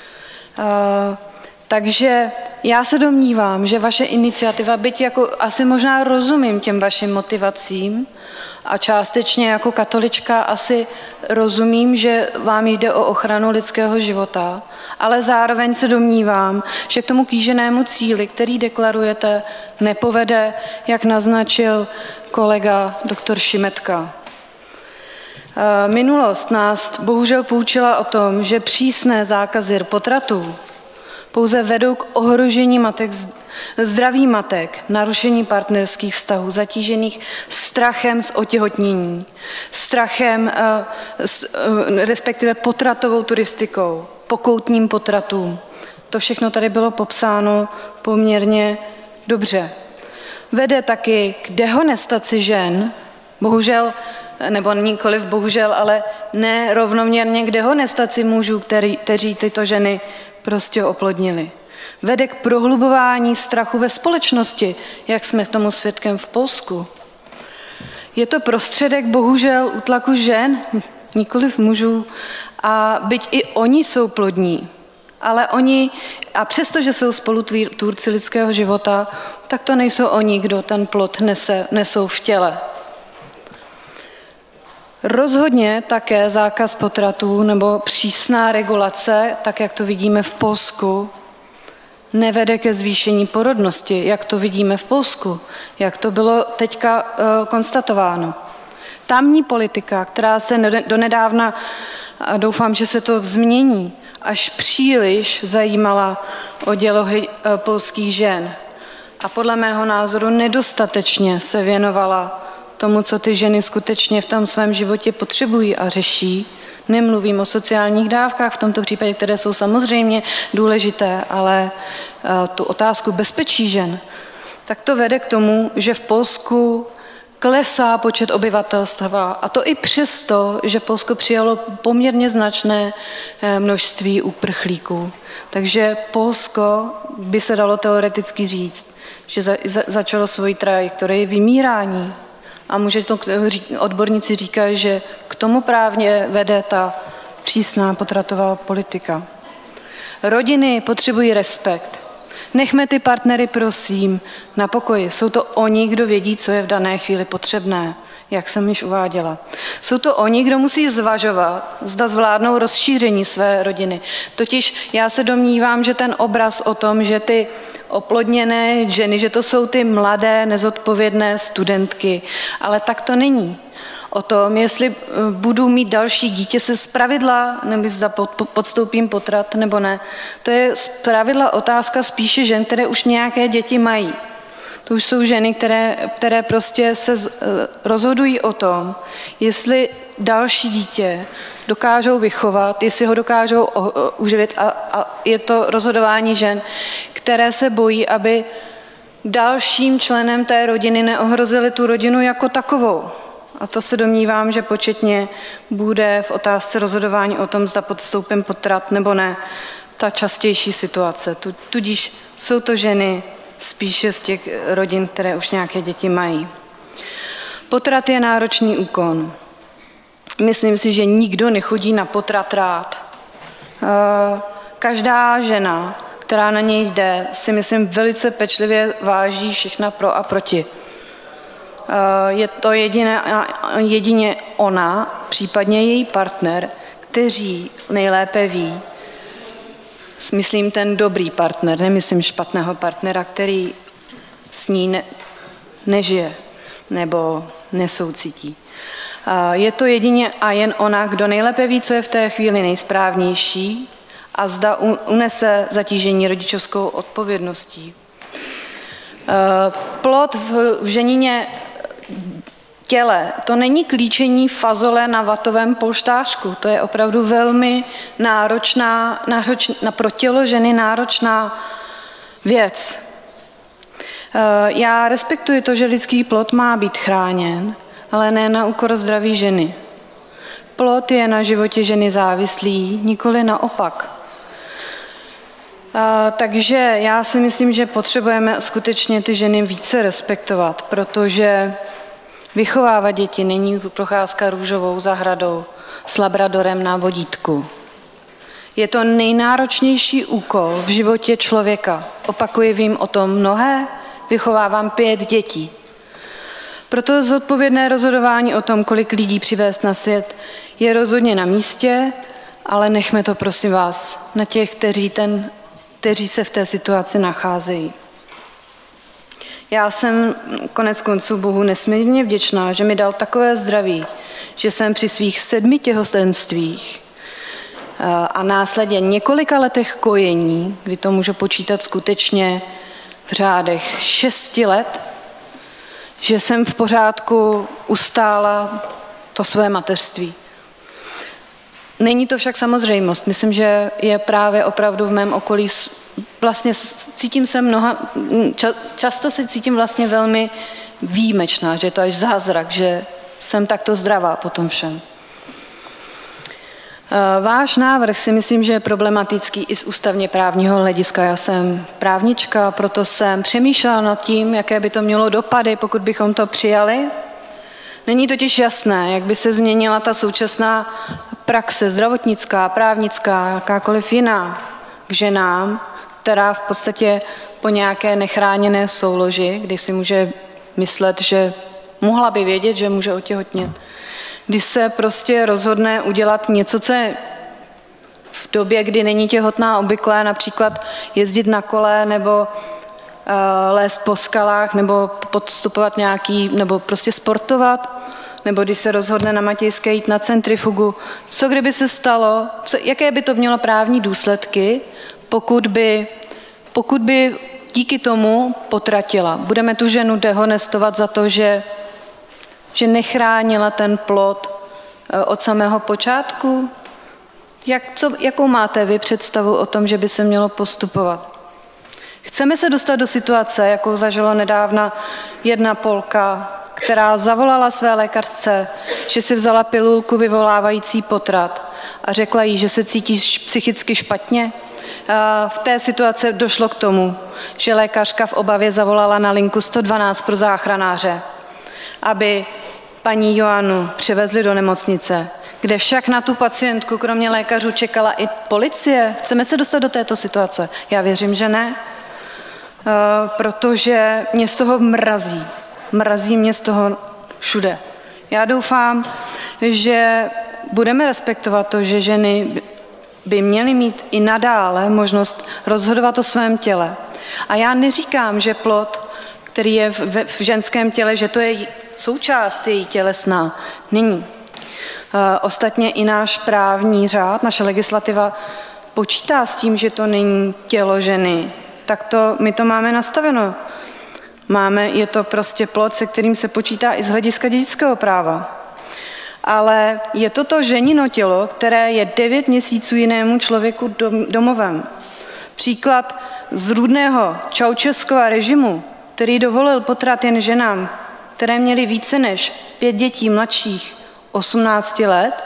Takže já se domnívám, že vaše iniciativa, byť jako asi možná rozumím těm vašim motivacím a částečně jako katolička asi rozumím, že vám jde o ochranu lidského života, ale zároveň se domnívám, že k tomu kýženému cíli, který deklarujete, nepovede, jak naznačil kolega doktor Šimetka. Minulost nás bohužel poučila o tom, že přísné zákazy potratů pouze vedou k ohrožení matek, zdraví matek, narušení partnerských vztahů, zatížených strachem z otěhotnění, strachem, respektive potratovou turistikou, pokoutním potratům. To všechno tady bylo popsáno poměrně dobře. Vede taky k dehonestaci žen, bohužel, nebo nikoliv bohužel, ale ne rovnoměrně k dehonestaci mužů, kteří tyto ženy prostě oplodnili. Vede k prohlubování strachu ve společnosti, jak jsme tomu svědkem v Polsku. Je to prostředek bohužel útlaku žen, nikoliv mužů, a byť i oni jsou plodní, ale oni, a přesto, že jsou spolutvůrci lidského života, tak to nejsou oni, kdo ten plod nesou v těle. Rozhodně také zákaz potratů nebo přísná regulace, tak jak to vidíme v Polsku, nevede ke zvýšení porodnosti, jak to vidíme v Polsku, jak to bylo teďka konstatováno. Tamní politika, která se donedávna, a doufám, že se to změní, až příliš zajímala o dělohy polských žen a podle mého názoru nedostatečně se věnovala tomu, co ty ženy skutečně v tom svém životě potřebují a řeší. Nemluvím o sociálních dávkách v tomto případě, které jsou samozřejmě důležité, ale tu otázku bezpečí žen, tak to vede k tomu, že v Polsku klesá počet obyvatelstva a to i přesto, že Polsko přijalo poměrně značné množství uprchlíků. Takže Polsko by se dalo teoreticky říct, že začalo svoji trajektorii vymírání. A může to, odborníci říkají, že k tomu právě vede ta přísná potratová politika. Rodiny potřebují respekt. Nechme ty partnery, prosím, na pokoji. Jsou to oni, kdo vědí, co je v dané chvíli potřebné, jak jsem již uváděla. Jsou to oni, kdo musí zvažovat, zda zvládnou rozšíření své rodiny. Totiž já se domnívám, že ten obraz o tom, že ty oplodněné ženy, že to jsou ty mladé, nezodpovědné studentky, ale tak to není. O tom, jestli budu mít další dítě, se zpravidla, nebo zda podstoupím potrat nebo ne. To je zpravidla otázka spíše žen, které už nějaké děti mají. To už jsou ženy, které prostě se rozhodují o tom, jestli další dítě dokážou vychovat, jestli ho dokážou uživit a je to rozhodování žen, které se bojí, aby dalším členem té rodiny neohrozili tu rodinu jako takovou. A to se domnívám, že početně bude v otázce rozhodování o tom, zda podstoupím potrat nebo ne, ta častější situace. Tudíž jsou to ženy spíše z těch rodin, které už nějaké děti mají. Potrat je náročný úkon. Myslím si, že nikdo nechodí na potrat rád. Každá žena, která na něj jde, si myslím velice pečlivě váží všechna pro a proti. Je to jedině ona, případně její partner, kteří nejlépe ví, myslím ten dobrý partner, nemyslím špatného partnera, který s ní nežije nebo nesoucítí. Je to jedině a jen ona, kdo nejlépe ví, co je v té chvíli nejsprávnější a zda unese zatížení rodičovskou odpovědností. Plod v ženině těle, to není klíčení fazole na vatovém polštářku, to je opravdu velmi náročná pro tělo ženy náročná věc. Já respektuji to, že lidský plod má být chráněn, ale ne na úkor zdraví ženy. Plod je na životě ženy závislý, nikoli naopak. Takže já si myslím, že potřebujeme skutečně ty ženy více respektovat, protože vychovávat děti není procházka růžovou zahradou s labradorem na vodítku. Je to nejnáročnější úkol v životě člověka. Opakuji, vím o tom mnohé, vychovávám 5 dětí. Proto zodpovědné rozhodování o tom, kolik lidí přivést na svět, je rozhodně na místě, ale nechme to, prosím vás, na těch, kteří se v té situaci nacházejí. Já jsem konec konců Bohu nesmírně vděčná, že mi dal takové zdraví, že jsem při svých 7 těhotenstvích a následně několika letech kojení, kdy to můžu počítat skutečně v řádech 6 let, že jsem v pořádku ustála to své mateřství. Není to však samozřejmost. Myslím, že je právě opravdu v mém okolí, vlastně cítím se často se cítím vlastně velmi výjimečná, že je to až zázrak, že jsem takto zdravá po tom všem. Váš návrh si myslím, že je problematický i z ústavně právního hlediska. Já jsem právnička, proto jsem přemýšlela nad tím, jaké by to mělo dopady, pokud bychom to přijali. Není totiž jasné, jak by se změnila ta současná praxe zdravotnická, právnická, jakákoliv jiná k ženám, která v podstatě po nějaké nechráněné souloži, kdy si může myslet, že mohla by vědět, že může otěhotnět, když se prostě rozhodne udělat něco, co je v době, kdy není těhotná obvyklé, například jezdit na kole nebo lézt po skalách nebo podstupovat nebo prostě sportovat, nebo když se rozhodne na Matějské jít na centrifugu. Co kdyby se stalo, jaké by to mělo právní důsledky, pokud by díky tomu potratila. Budeme tu ženu dehonestovat za to, že nechránila ten plod od samého počátku? Jakou máte vy představu o tom, že by se mělo postupovat? Chceme se dostat do situace, jakou zažila nedávna jedna Polka, která zavolala své lékařce, že si vzala pilulku vyvolávající potrat a řekla jí, že se cítí psychicky špatně. V té situaci došlo k tomu, že lékařka v obavě zavolala na linku 112 pro záchranáře, aby paní Joannu přivezli do nemocnice, kde však na tu pacientku kromě lékařů čekala i policie. Chceme se dostat do této situace? Já věřím, že ne, protože mě z toho mrazí. Mrazí mě z toho všude. Já doufám, že budeme respektovat to, že ženy by měly mít i nadále možnost rozhodovat o svém těle. A já neříkám, že plod, který je v ženském těle, že to je součást její tělesná. Není. Ostatně i náš právní řád, naše legislativa počítá s tím, že to není tělo ženy. Tak to my to máme nastaveno. Je to prostě plod, se kterým se počítá i z hlediska dědického práva. Ale je to ženino tělo, které je 9 měsíců jinému člověku domovem. Příklad z růdného Čaučeskova režimu, který dovolil potrat jen ženám, které měly více než 5 dětí mladších 18 let,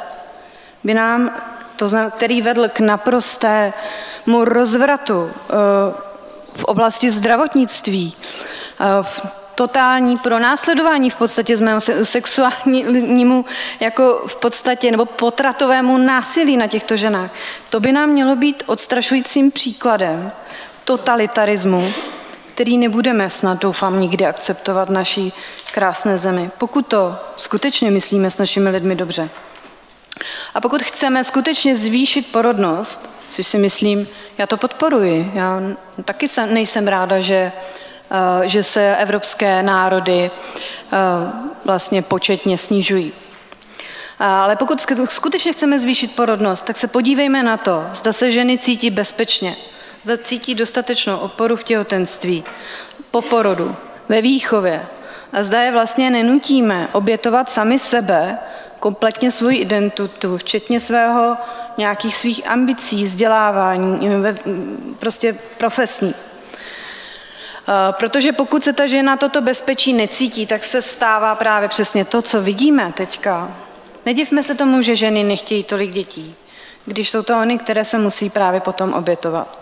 který vedl k naprostému rozvratu v oblasti zdravotnictví, v totální pronásledování v podstatě z mého sexuálnímu jako v podstatě nebo potratovému násilí na těchto ženách. To by nám mělo být odstrašujícím příkladem totalitarismu, který nebudeme snad doufám nikdy akceptovat v naší krásné zemi, pokud to skutečně myslíme s našimi lidmi dobře. A pokud chceme skutečně zvýšit porodnost, což si myslím, já to podporuji, já taky nejsem ráda, že se evropské národy vlastně početně snižují. Ale pokud skutečně chceme zvýšit porodnost, tak se podívejme na to, zda se ženy cítí bezpečně, zda cítí dostatečnou oporu v těhotenství, po porodu, ve výchově a zda je vlastně nenutíme obětovat sami sebe, kompletně svoji identitu, včetně nějakých svých ambicí, vzdělávání, prostě profesní. Protože pokud se ta žena toto bezpečí necítí, tak se stává právě přesně to, co vidíme teďka. Nedivme se tomu, že ženy nechtějí tolik dětí, když jsou to ony, které se musí právě potom obětovat.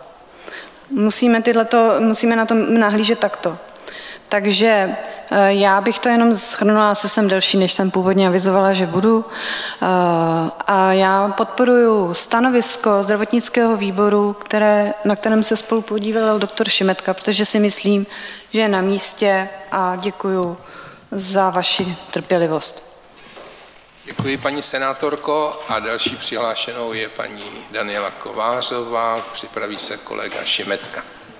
Musíme na to nahlížet takto. Takže já bych to jenom shrnula, asi jsem delší, než jsem původně avizovala, že budu. A já podporuji stanovisko zdravotnického výboru, na kterém se spolu podílel doktor Šimetka, protože si myslím, že je na místě a děkuji za vaši trpělivost. Děkuji, paní senátorko, a další přihlášenou je paní Daniela Kovářová, připraví se kolega Šimetka.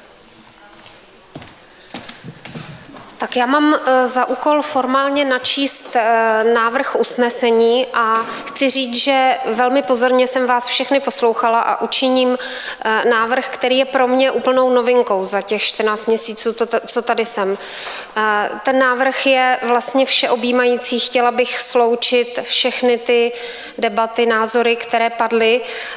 Tak já mám za úkol formálně načíst návrh usnesení a chci říct, že velmi pozorně jsem vás všechny poslouchala a učiním návrh, který je pro mě úplnou novinkou za těch 14 měsíců, co tady jsem. Ten návrh je vlastně všeobjímající. Chtěla bych sloučit všechny ty debaty, názory, které padly.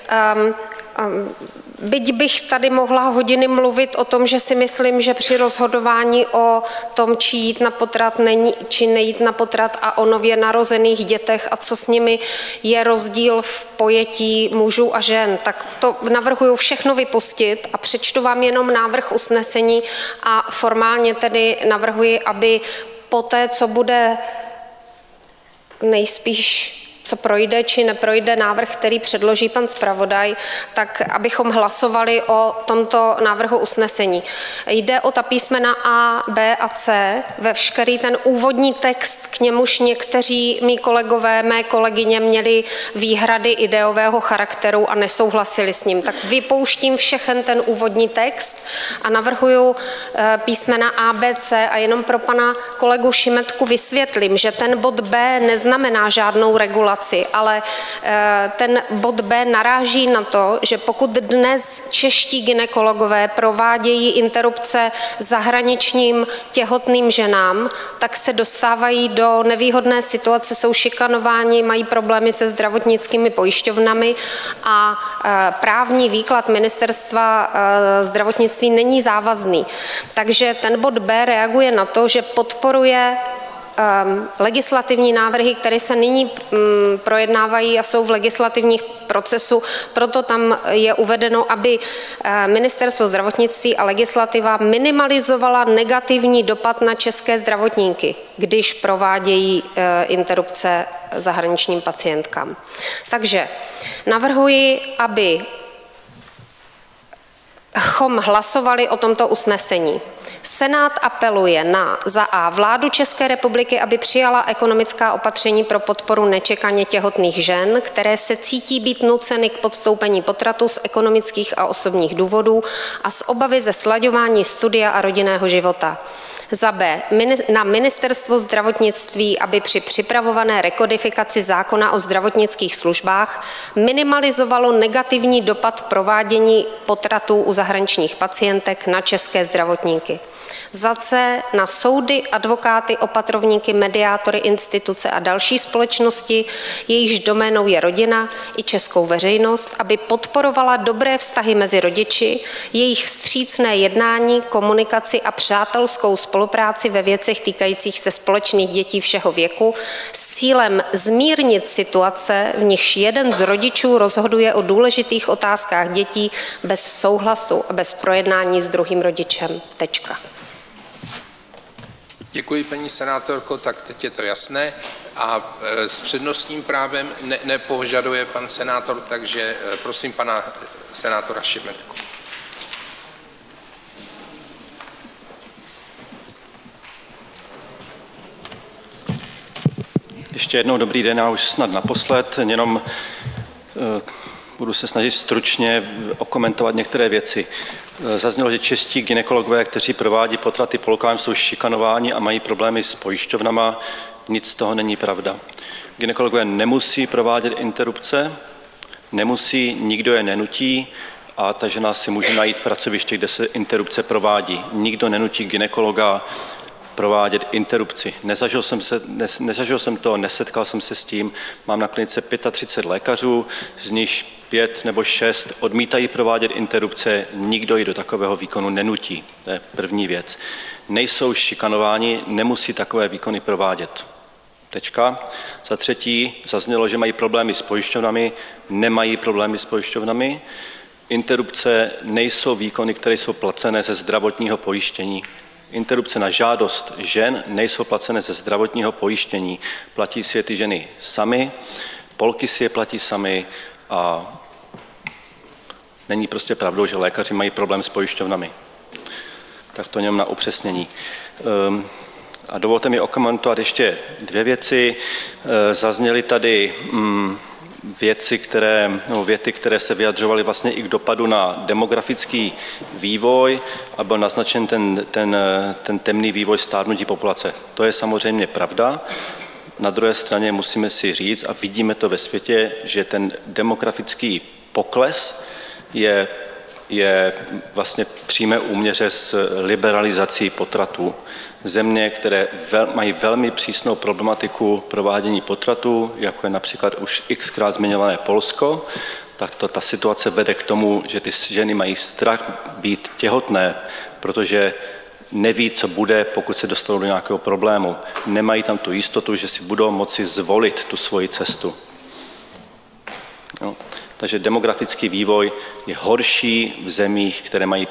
Byť bych tady mohla hodiny mluvit o tom, že si myslím, že při rozhodování o tom, či jít na potrat, či nejít na potrat a o nově narozených dětech a co s nimi je rozdíl v pojetí mužů a žen, tak to navrhuju všechno vypustit a přečtu vám jenom návrh usnesení a formálně tedy navrhuji, aby poté, co bude nejspíš co projde či neprojde návrh, který předloží pan zpravodaj, tak abychom hlasovali o tomto návrhu usnesení. Jde o ta písmena A, B a C, veškerý ten úvodní text, k němuž někteří mý kolegové, mé kolegyně měli výhrady ideového charakteru a nesouhlasili s ním. Tak vypouštím všechen ten úvodní text a navrhuju písmena A, B, C a jenom pro pana kolegu Šimetku vysvětlím, že ten bod B neznamená žádnou regulaci, ale ten bod B naráží na to, že pokud dnes čeští gynekologové provádějí interrupce zahraničním těhotným ženám, tak se dostávají do nevýhodné situace, jsou šikanováni, mají problémy se zdravotnickými pojišťovnami a právní výklad ministerstva zdravotnictví není závazný. Takže ten bod B reaguje na to, že podporuje legislativní návrhy, které se nyní projednávají a jsou v legislativních procesu, proto tam je uvedeno, aby Ministerstvo zdravotnictví a legislativa minimalizovala negativní dopad na české zdravotníky, když provádějí interrupce zahraničním pacientkám. Takže navrhuji, abychom hlasovali o tomto usnesení. Senát apeluje na a) vládu České republiky, aby přijala ekonomická opatření pro podporu nečekaně těhotných žen, které se cítí být nuceny k podstoupení potratu z ekonomických a osobních důvodů a z obavy ze slaďování studia a rodinného života. Za b. na Ministerstvo zdravotnictví, aby při připravované rekodifikaci zákona o zdravotnických službách minimalizovalo negativní dopad provádění potratů u zahraničních pacientek na české zdravotníky. Za c. na soudy, advokáty, opatrovníky, mediátory, instituce a další společnosti, jejichž doménou je rodina i českou veřejnost, aby podporovala dobré vztahy mezi rodiči, jejich vstřícné jednání, komunikaci a přátelskou spolupráci ve věcech týkajících se společných dětí všeho věku s cílem zmírnit situace, v nichž jeden z rodičů rozhoduje o důležitých otázkách dětí bez souhlasu a bez projednání s druhým rodičem. Tečka. Děkuji, paní senátorko, tak teď je to jasné. A s přednostním právem nepožaduje pan senátor, takže prosím pana senátora Šimetku. Ještě jednou dobrý den, já už snad naposled, jenom budu se snažit stručně okomentovat některé věci. Zaznělo, že čeští gynekologové, kteří provádí potraty po lokálním, jsou šikanováni a mají problémy s pojišťovnama. Nic z toho není pravda. Gynekologové nemusí provádět interrupce, nemusí, nikdo je nenutí a ta žena si může najít pracoviště, kde se interrupce provádí. Nikdo nenutí gynekologa provádět interrupci. Nezažil jsem to, nesetkal jsem se s tím. Mám na klinice 35 lékařů, z nich 5 nebo 6 odmítají provádět interrupce, nikdo ji do takového výkonu nenutí. To je první věc. Nejsou šikanováni, nemusí takové výkony provádět. Tečka. Za třetí zaznělo, že mají problémy s pojišťovnami, nemají problémy s pojišťovnami. Interrupce nejsou výkony, které jsou placené ze zdravotního pojištění. Interrupce na žádost žen nejsou placené ze zdravotního pojištění. Platí si je ty ženy samy, polky si je platí samy a není prostě pravdou, že lékaři mají problém s pojišťovnami. Tak to jenom na upřesnění. A dovolte mi okomentovat ještě dvě věci. Zazněly tady věty, které se vyjadřovaly vlastně i k dopadu na demografický vývoj a byl naznačen ten temný vývoj stárnutí populace. To je samozřejmě pravda. Na druhé straně musíme si říct, a vidíme to ve světě, že ten demografický pokles je vlastně v přímé úměře s liberalizací potratů. Země, které mají velmi přísnou problematiku provádění potratů, jako je například už xkrát zmiňované Polsko, tak ta situace vede k tomu, že ty ženy mají strach být těhotné, protože neví, co bude, pokud se dostanou do nějakého problému. Nemají tam tu jistotu, že si budou moci zvolit tu svoji cestu. Jo. Takže demografický vývoj je horší v zemích, které mají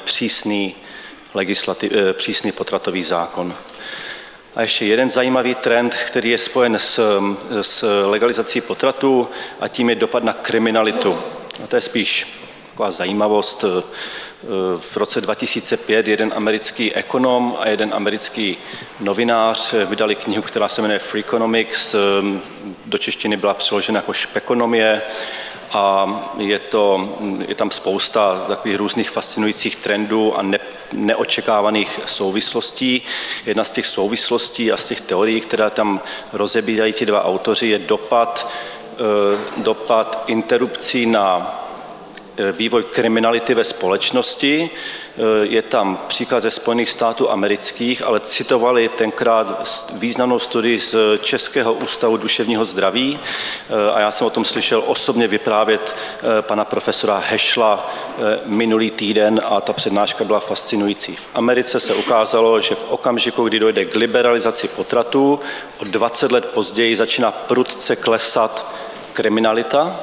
přísný potratový zákon. A ještě jeden zajímavý trend, který je spojen s legalizací potratů, a tím je dopad na kriminalitu. A to je spíš taková zajímavost. V roce 2005 jeden americký ekonom a jeden americký novinář vydali knihu, která se jmenuje Freakonomics. Do češtiny byla přeložena jako špekonomie. A je tam spousta takových různých fascinujících trendů a neočekávaných souvislostí. Jedna z těch souvislostí a z těch teorií, které tam rozebírají ti dva autoři, je dopad interrupcí vývoj kriminality ve společnosti. Je tam příklad ze Spojených států amerických, ale citovali tenkrát významnou studii z Českého ústavu duševního zdraví a já jsem o tom slyšel osobně vyprávět pana profesora Hešla minulý týden a ta přednáška byla fascinující. V Americe se ukázalo, že v okamžiku, kdy dojde k liberalizaci potratů, o 20 let později začíná prudce klesat kriminalita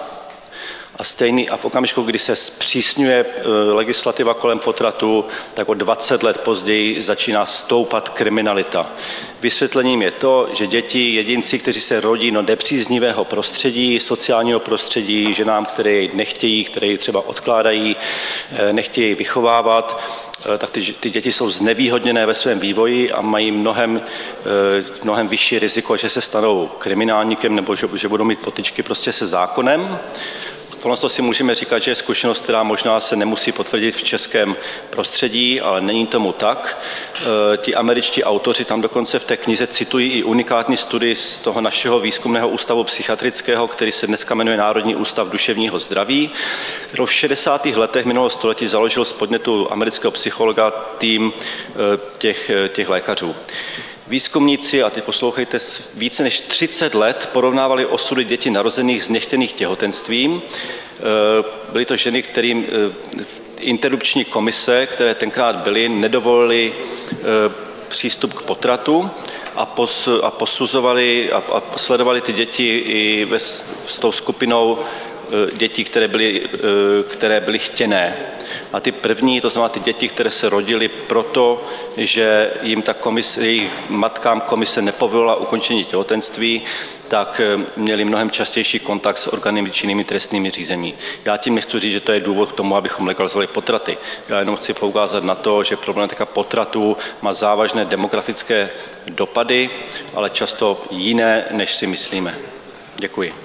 a v okamžiku, kdy se zpřísňuje legislativa kolem potratu, tak o 20 let později začíná stoupat kriminalita. Vysvětlením je to, že děti, jedinci, kteří se rodí do nepříznivého prostředí, sociálního prostředí, ženám, které nechtějí, které třeba odkládají, nechtějí vychovávat, tak ty děti jsou znevýhodněné ve svém vývoji a mají mnohem vyšší riziko, že se stanou kriminálníkem nebo že budou mít potyčky prostě se zákonem. Tohle si můžeme říkat, že je zkušenost, která možná se nemusí potvrdit v českém prostředí, ale není tomu tak. Ti američtí autoři tam dokonce v té knize citují i unikátní studii z toho našeho výzkumného ústavu psychiatrického, který se dneska jmenuje Národní ústav duševního zdraví, kterou v 60. letech minulého století založil z podnětu amerického psychologa tým těch lékařů. Výzkumníci, a teď poslouchejte, více než 30 let porovnávali osudy dětí narozených z nechtěných těhotenstvím. Byly to ženy, kterým interrupční komise, které tenkrát byly, nedovolily přístup k potratu a posuzovali a sledovali ty děti i s tou skupinou dětí, které byly chtěné. A ty první, to znamená ty děti, které se rodily proto, že jim jejich matkám komise nepovolila ukončení těhotenství, tak měli mnohem častější kontakt s orgány činnými trestnými řízení. Já tím nechci říct, že to je důvod k tomu, abychom legalizovali potraty. Já jenom chci poukázat na to, že problematika potratů má závažné demografické dopady, ale často jiné, než si myslíme. Děkuji.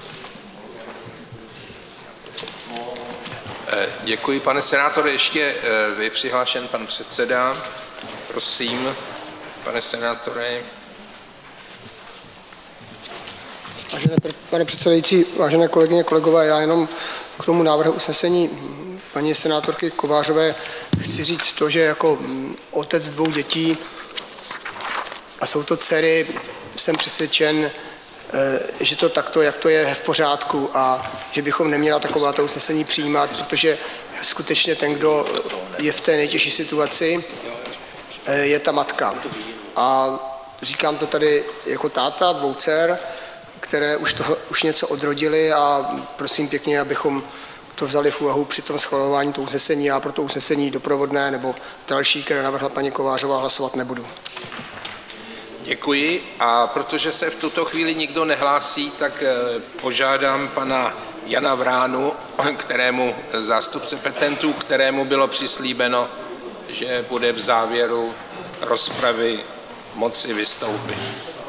Děkuji, pane senátore. Ještě je přihlášen pan předseda. Prosím, pane senátore. Vážený pane předsedající, vážené kolegyně, kolegové, já jenom k tomu návrhu usnesení paní senátorky Kovářové chci říct to, že jako otec 2 dětí a jsou to dcery, jsem přesvědčen, že to takto, jak to je v pořádku a že bychom neměla takováto usnesení přijímat, protože skutečně ten, kdo je v té nejtěžší situaci, je ta matka. A říkám to tady jako táta 2 dcer, které už něco odrodily a prosím pěkně, abychom to vzali v úvahu při tom schvalování toho usnesení. Já pro to usnesení doprovodné nebo další, které navrhla paní Kovářová, hlasovat nebudu. Děkuji a protože se v tuto chvíli nikdo nehlásí, tak požádám pana Jana Vránu, zástupce petentů, kterému bylo přislíbeno, že bude v závěru rozpravy moci vystoupit.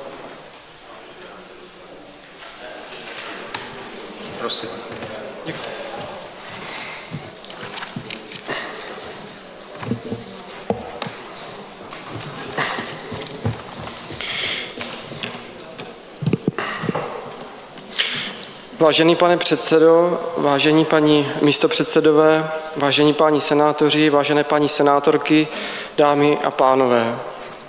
Prosím. Děkuji. Vážený pane předsedo, vážení paní místopředsedové, vážení páni senátoři, vážené paní senátorky, dámy a pánové.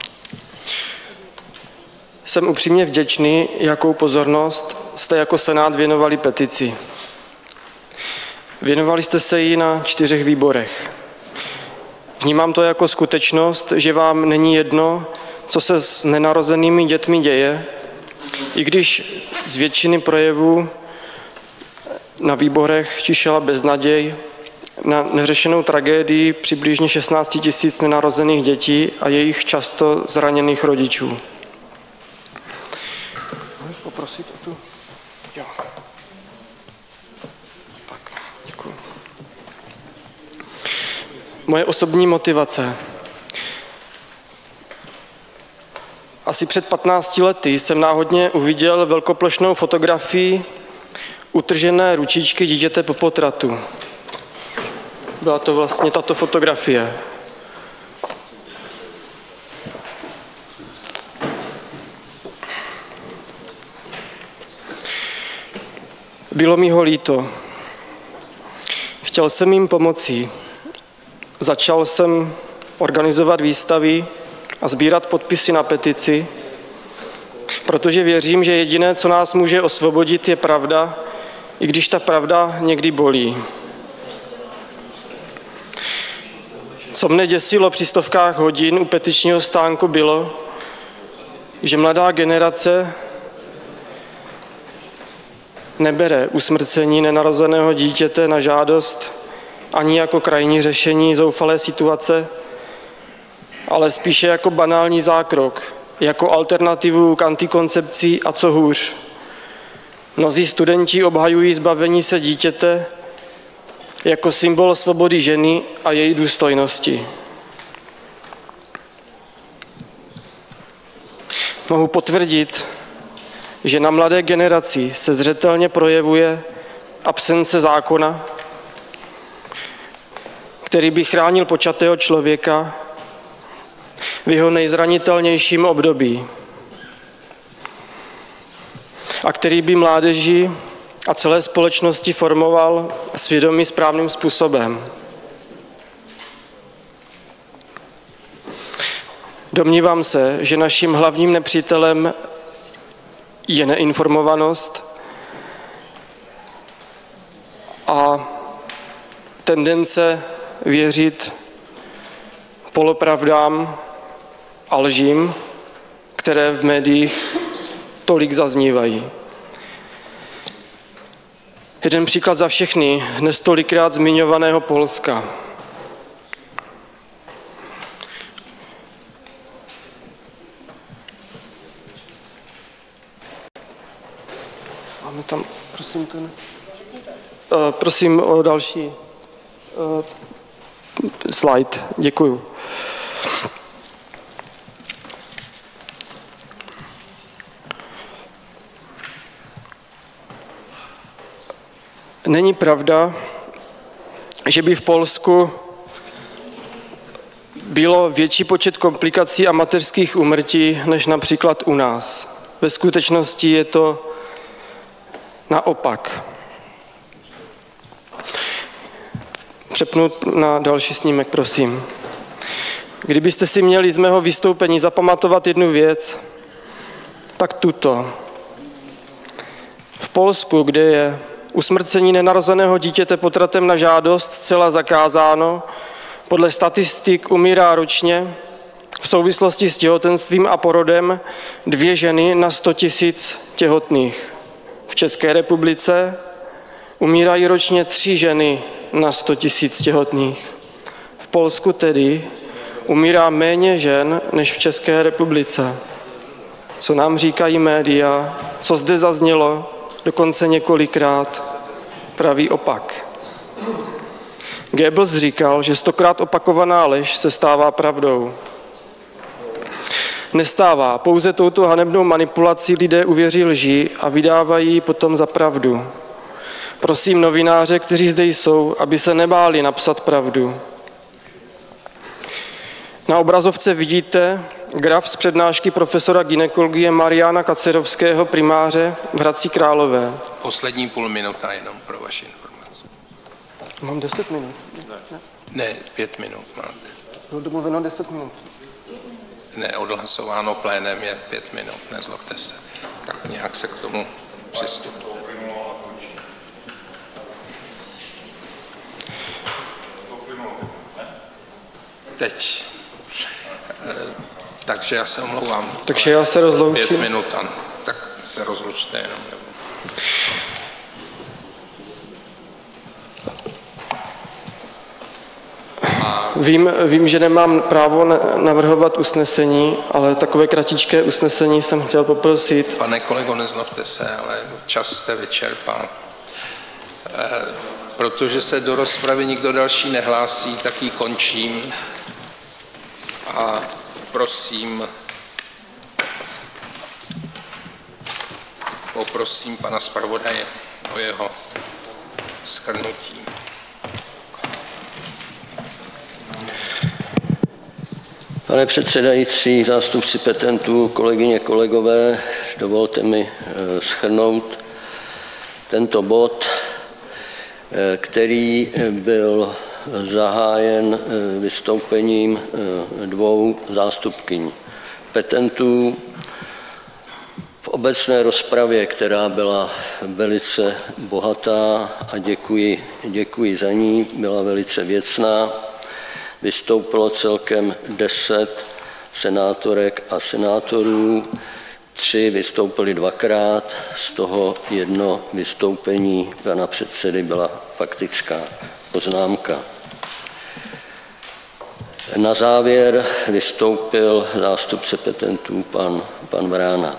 Jsem upřímně vděčný, jakou pozornost jste jako Senát věnovali petici. Věnovali jste se jí na 4 výborech. Vnímám to jako skutečnost, že vám není jedno, co se s nenarozenými dětmi děje, i když z většiny projevů na výborech čišela beznaděj na neřešenou tragédii přibližně 16 000 nenarozených dětí a jejich často zraněných rodičů. Můžeš poprosit o tu? Jo. Tak, děkuji. Moje osobní motivace. Asi před 15 lety jsem náhodně uviděl velkoplošnou fotografii utržené ručičky dítěte po potratu. Byla to vlastně tato fotografie. Bylo mi ho líto. Chtěl jsem jim pomoci. Začal jsem organizovat výstavy a sbírat podpisy na petici, protože věřím, že jediné, co nás může osvobodit, je pravda, i když ta pravda někdy bolí. Co mne děsilo při stovkách hodin u petičního stánku bylo, že mladá generace nebere usmrcení nenarozeného dítěte na žádost ani jako krajní řešení zoufalé situace, ale spíše jako banální zákrok, jako alternativu k antikoncepci a co hůř. Mnozí studenti obhajují zbavení se dítěte jako symbol svobody ženy a její důstojnosti. Mohu potvrdit, že na mladé generaci se zřetelně projevuje absence zákona, který by chránil počatého člověka v jeho nejzranitelnějším období a který by mládeži a celé společnosti formoval svědomí správným způsobem. Domnívám se, že naším hlavním nepřítelem je neinformovanost a tendence věřit polopravdám a lžím, které v médiích tolik zaznívají. Jeden příklad za všechny, dnes tolikrát zmiňovaného Polska. Máme tam, prosím, prosím o další slide. Děkuju. Není pravda, že by v Polsku bylo větší počet komplikací a mateřských úmrtí než například u nás. Ve skutečnosti je to naopak. Přepnu na další snímek, prosím. Kdybyste si měli z mého vystoupení zapamatovat jednu věc, tak tuto. V Polsku, kde je usmrcení nenarozeného dítěte potratem na žádost zcela zakázáno, podle statistik umírá ročně v souvislosti s těhotenstvím a porodem 2 ženy na 100 000 těhotných. V České republice umírají ročně 3 ženy na 100 000 těhotných. V Polsku tedy umírá méně žen než v České republice. Co nám říkají média, co zde zaznělo, dokonce několikrát, pravý opak. Goebbels říkal, že 100krát opakovaná lež se stává pravdou. Nestává, pouze touto hanebnou manipulací lidé uvěří lži a vydávají ji potom za pravdu. Prosím novináře, kteří zde jsou, aby se nebáli napsat pravdu. Na obrazovce vidíte graf z přednášky profesora gynekologie Mariana Kacerovského, primáře v Hradci Králové. Poslední půl minuta jenom pro vaši informaci. Mám 10 minut. Ne, 5 minut máte. Bylo domluveno 10 minut. Ne, odhlasováno plénem je 5 minut, nezlobte se. Tak nějak se k tomu přistupte. Teď. Takže já se omlouvám. Takže já se rozloučím. 5 minut, ano. Tak se rozlučte jenom. Vím, že nemám právo navrhovat usnesení, ale takové kratičké usnesení jsem chtěl poprosit. Pane kolego, nezlobte se, ale čas jste vyčerpal. Protože se do rozpravy nikdo další nehlásí, tak ji končím. A poprosím pana zpravodaje o jeho shrnutí. Pane předsedající, zástupci petentů, kolegyně, kolegové, dovolte mi shrnout tento bod. který byl zahájen vystoupením dvou zástupkyň petentů. V obecné rozpravě, která byla velice bohatá a děkuji za ní, byla velice věcná, vystoupilo celkem 10 senátorek a senátorů, 3 vystoupili dvakrát, z toho jedno vystoupení pana předsedy byla faktická poznámka. Na závěr vystoupil zástupce petentů pan Vrána.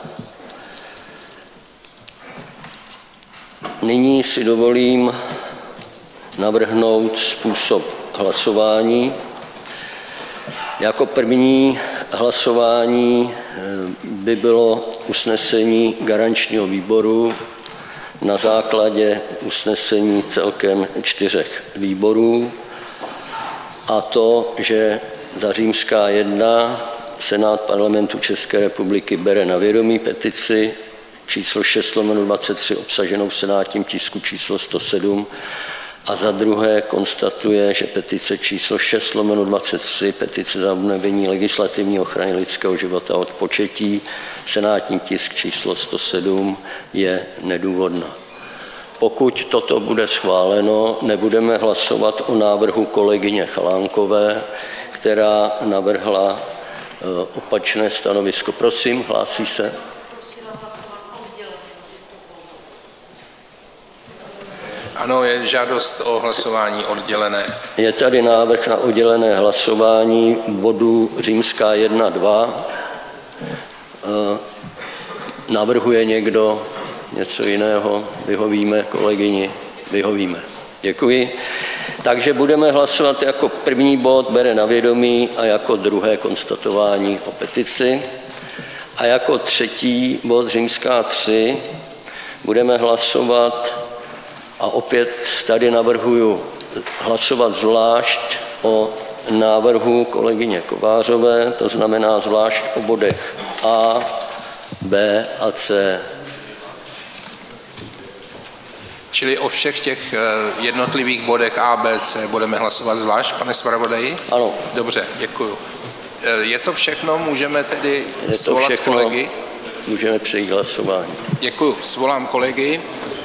Nyní si dovolím navrhnout způsob hlasování. Jako první hlasování by bylo usnesení garančního výboru na základě usnesení celkem 4 výborů, a to, že za římská 1 Senát Parlamentu České republiky bere na vědomí petici číslo 6/23 obsaženou v senátním tisku číslo 107 a za druhé konstatuje, že petice číslo 6/23, petice za obnovení legislativní ochrany lidského života od početí, senátní tisk číslo 107, je nedůvodná. Pokud toto bude schváleno, nebudeme hlasovat o návrhu kolegyně Chalánkové, která navrhla opačné stanovisko. Prosím, hlásí se? Ano, je žádost o hlasování oddělené. Je tady návrh na oddělené hlasování bodu římská 1, 2. Navrhuje někdo něco jiného? Vyhovíme kolegyni? Vyhovíme. Děkuji. Takže budeme hlasovat jako první bod bere na vědomí a jako druhé konstatování o petici. A jako třetí bod římská 3 budeme hlasovat, a opět tady navrhuji hlasovat zvlášť o návrhu kolegyně Kovářové, to znamená zvlášť o bodech A, B a C. Čili o všech těch jednotlivých bodech A, B, C budeme hlasovat zvlášť, pane zpravodaji? Ano. Dobře, děkuju. Je to všechno, můžeme tedy svolat kolegy? Můžeme přejít hlasování. Děkuju, svolám kolegy.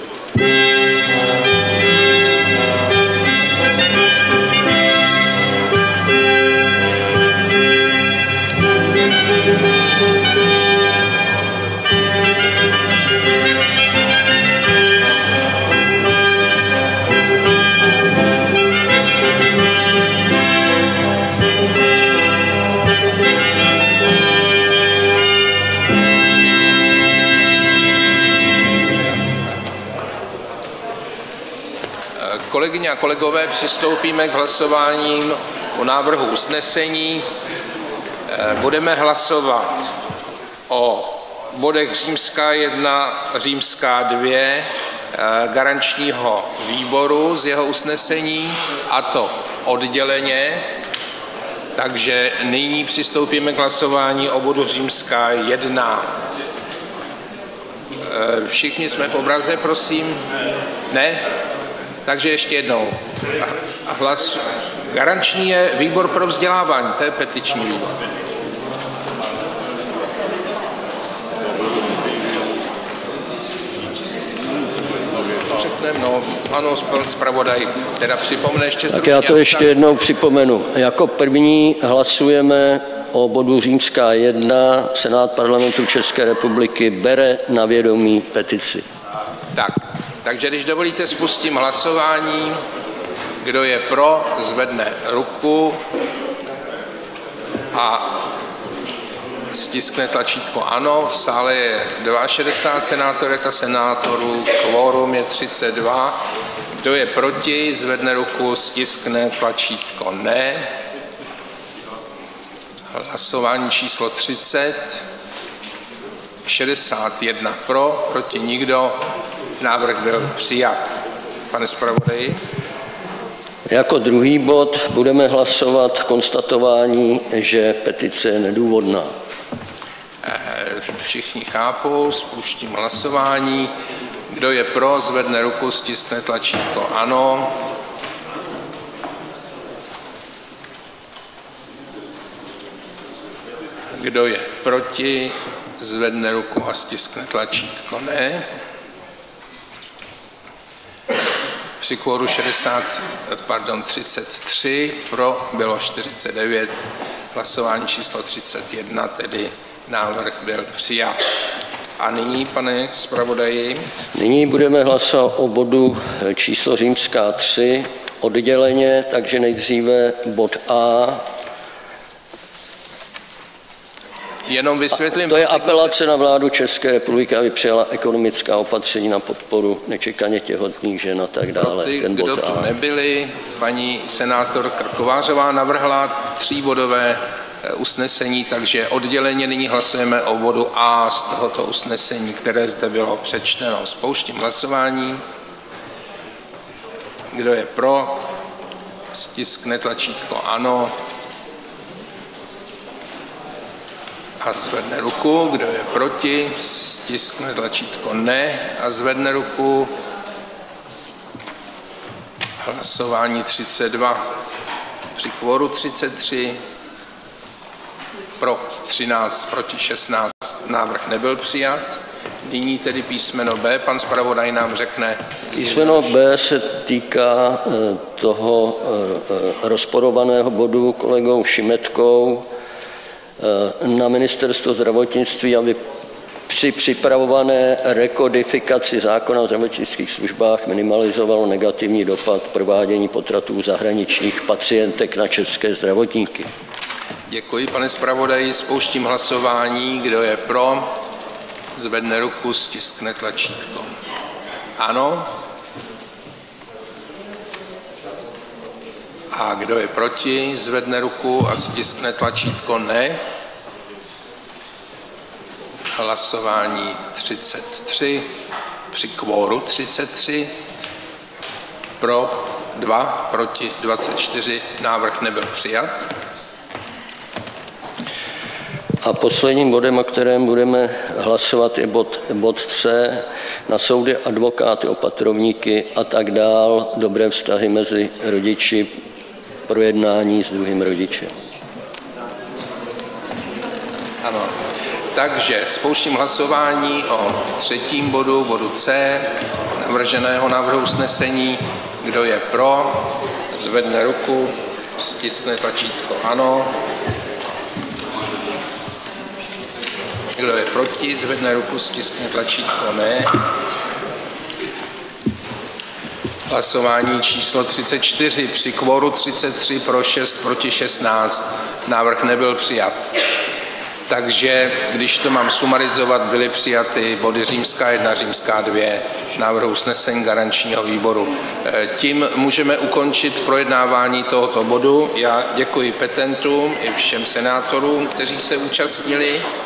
Kolegyně a kolegové, přistoupíme k hlasováním o návrhu usnesení. Budeme hlasovat o bodech římská 1, římská 2 garančního výboru z jeho usnesení, a to odděleně. Takže nyní přistoupíme k hlasování o bodu římská 1. Všichni jsme v obraze, prosím? Ne? Takže ještě jednou. Garanční je výbor pro vzdělávání, to je petiční výbor. Řekneme, no, ano, zpravodaj, teda připomne ještě stručně. Tak já to ještě jednou připomenu. Jako první hlasujeme o bodu římská 1. Senát Parlamentu České republiky bere na vědomí petici. Tak. Takže když dovolíte, spustím hlasování. Kdo je pro, zvedne ruku a stiskne tlačítko ano. V sále je 62 senátorek a senátorů, kvórum je 32. Kdo je proti, zvedne ruku, stiskne tlačítko ne. Hlasování číslo 30. 61 pro, proti nikdo. Návrh byl přijat. Pane zpravodaji. Jako druhý bod budeme hlasovat konstatování, že petice je nedůvodná. Všichni chápou, spuštím hlasování. Kdo je pro, zvedne ruku, stiskne tlačítko ano. Kdo je proti, zvedne ruku a stiskne tlačítko ne. Při kvoru 33 pro bylo 49, hlasování číslo 31, tedy návrh byl přijat. A nyní, pane zpravodaji? Nyní budeme hlasovat o bodu číslo III odděleně, takže nejdříve bod A. Jenom vysvětlím. To je apelace na vládu České republiky, aby přijala ekonomická opatření na podporu nečekaně těhotných žen a tak dále. Pro ty, kdo tu nebyli, paní senátorka Kovářová navrhla 3bodové usnesení, takže odděleně nyní hlasujeme o bodu A z tohoto usnesení, které zde bylo přečteno. Spouštím hlasování. Kdo je pro, stiskne tlačítko ano a zvedne ruku. Kdo je proti, stiskne tlačítko ne a zvedne ruku. Hlasování 32 při kvoru 33. Pro 13, proti 16, návrh nebyl přijat. Nyní tedy písmeno B, pan zpravodaj nám řekne. Písmeno B se týká toho rozporovaného bodu kolegou Šimetkou na ministerstvo zdravotnictví, aby při připravované rekodifikaci zákona o zdravotnických službách minimalizovalo negativní dopad provádění potratů zahraničních pacientek na české zdravotníky. Děkuji, pane zpravodaji. Spouštím hlasování. Kdo je pro, zvedne ruku, stiskne tlačítko. Ano. A kdo je proti, zvedne ruku a stiskne tlačítko ne. Hlasování 33, při kvóru 33, pro 2, proti 24, návrh nebyl přijat. A posledním bodem, o kterém budeme hlasovat, je bod C, na soudy, advokáty, opatrovníky a tak dál, dobré vztahy mezi rodiči, projednání s druhým rodičem. Ano. Takže spouštím hlasování o třetím bodu C, navrženého návrhu usnesení. Kdo je pro, zvedne ruku, stiskne tlačítko ano. Kdo je proti, zvedne ruku, stiskne tlačítko ne. Hlasování číslo 34, při kvoru 33 pro 6, proti 16. Návrh nebyl přijat. Takže, když to mám sumarizovat, byly přijaty body římská 1, římská 2, návrhu usnesení garančního výboru. Tím můžeme ukončit projednávání tohoto bodu. Já děkuji petentům i všem senátorům, kteří se účastnili.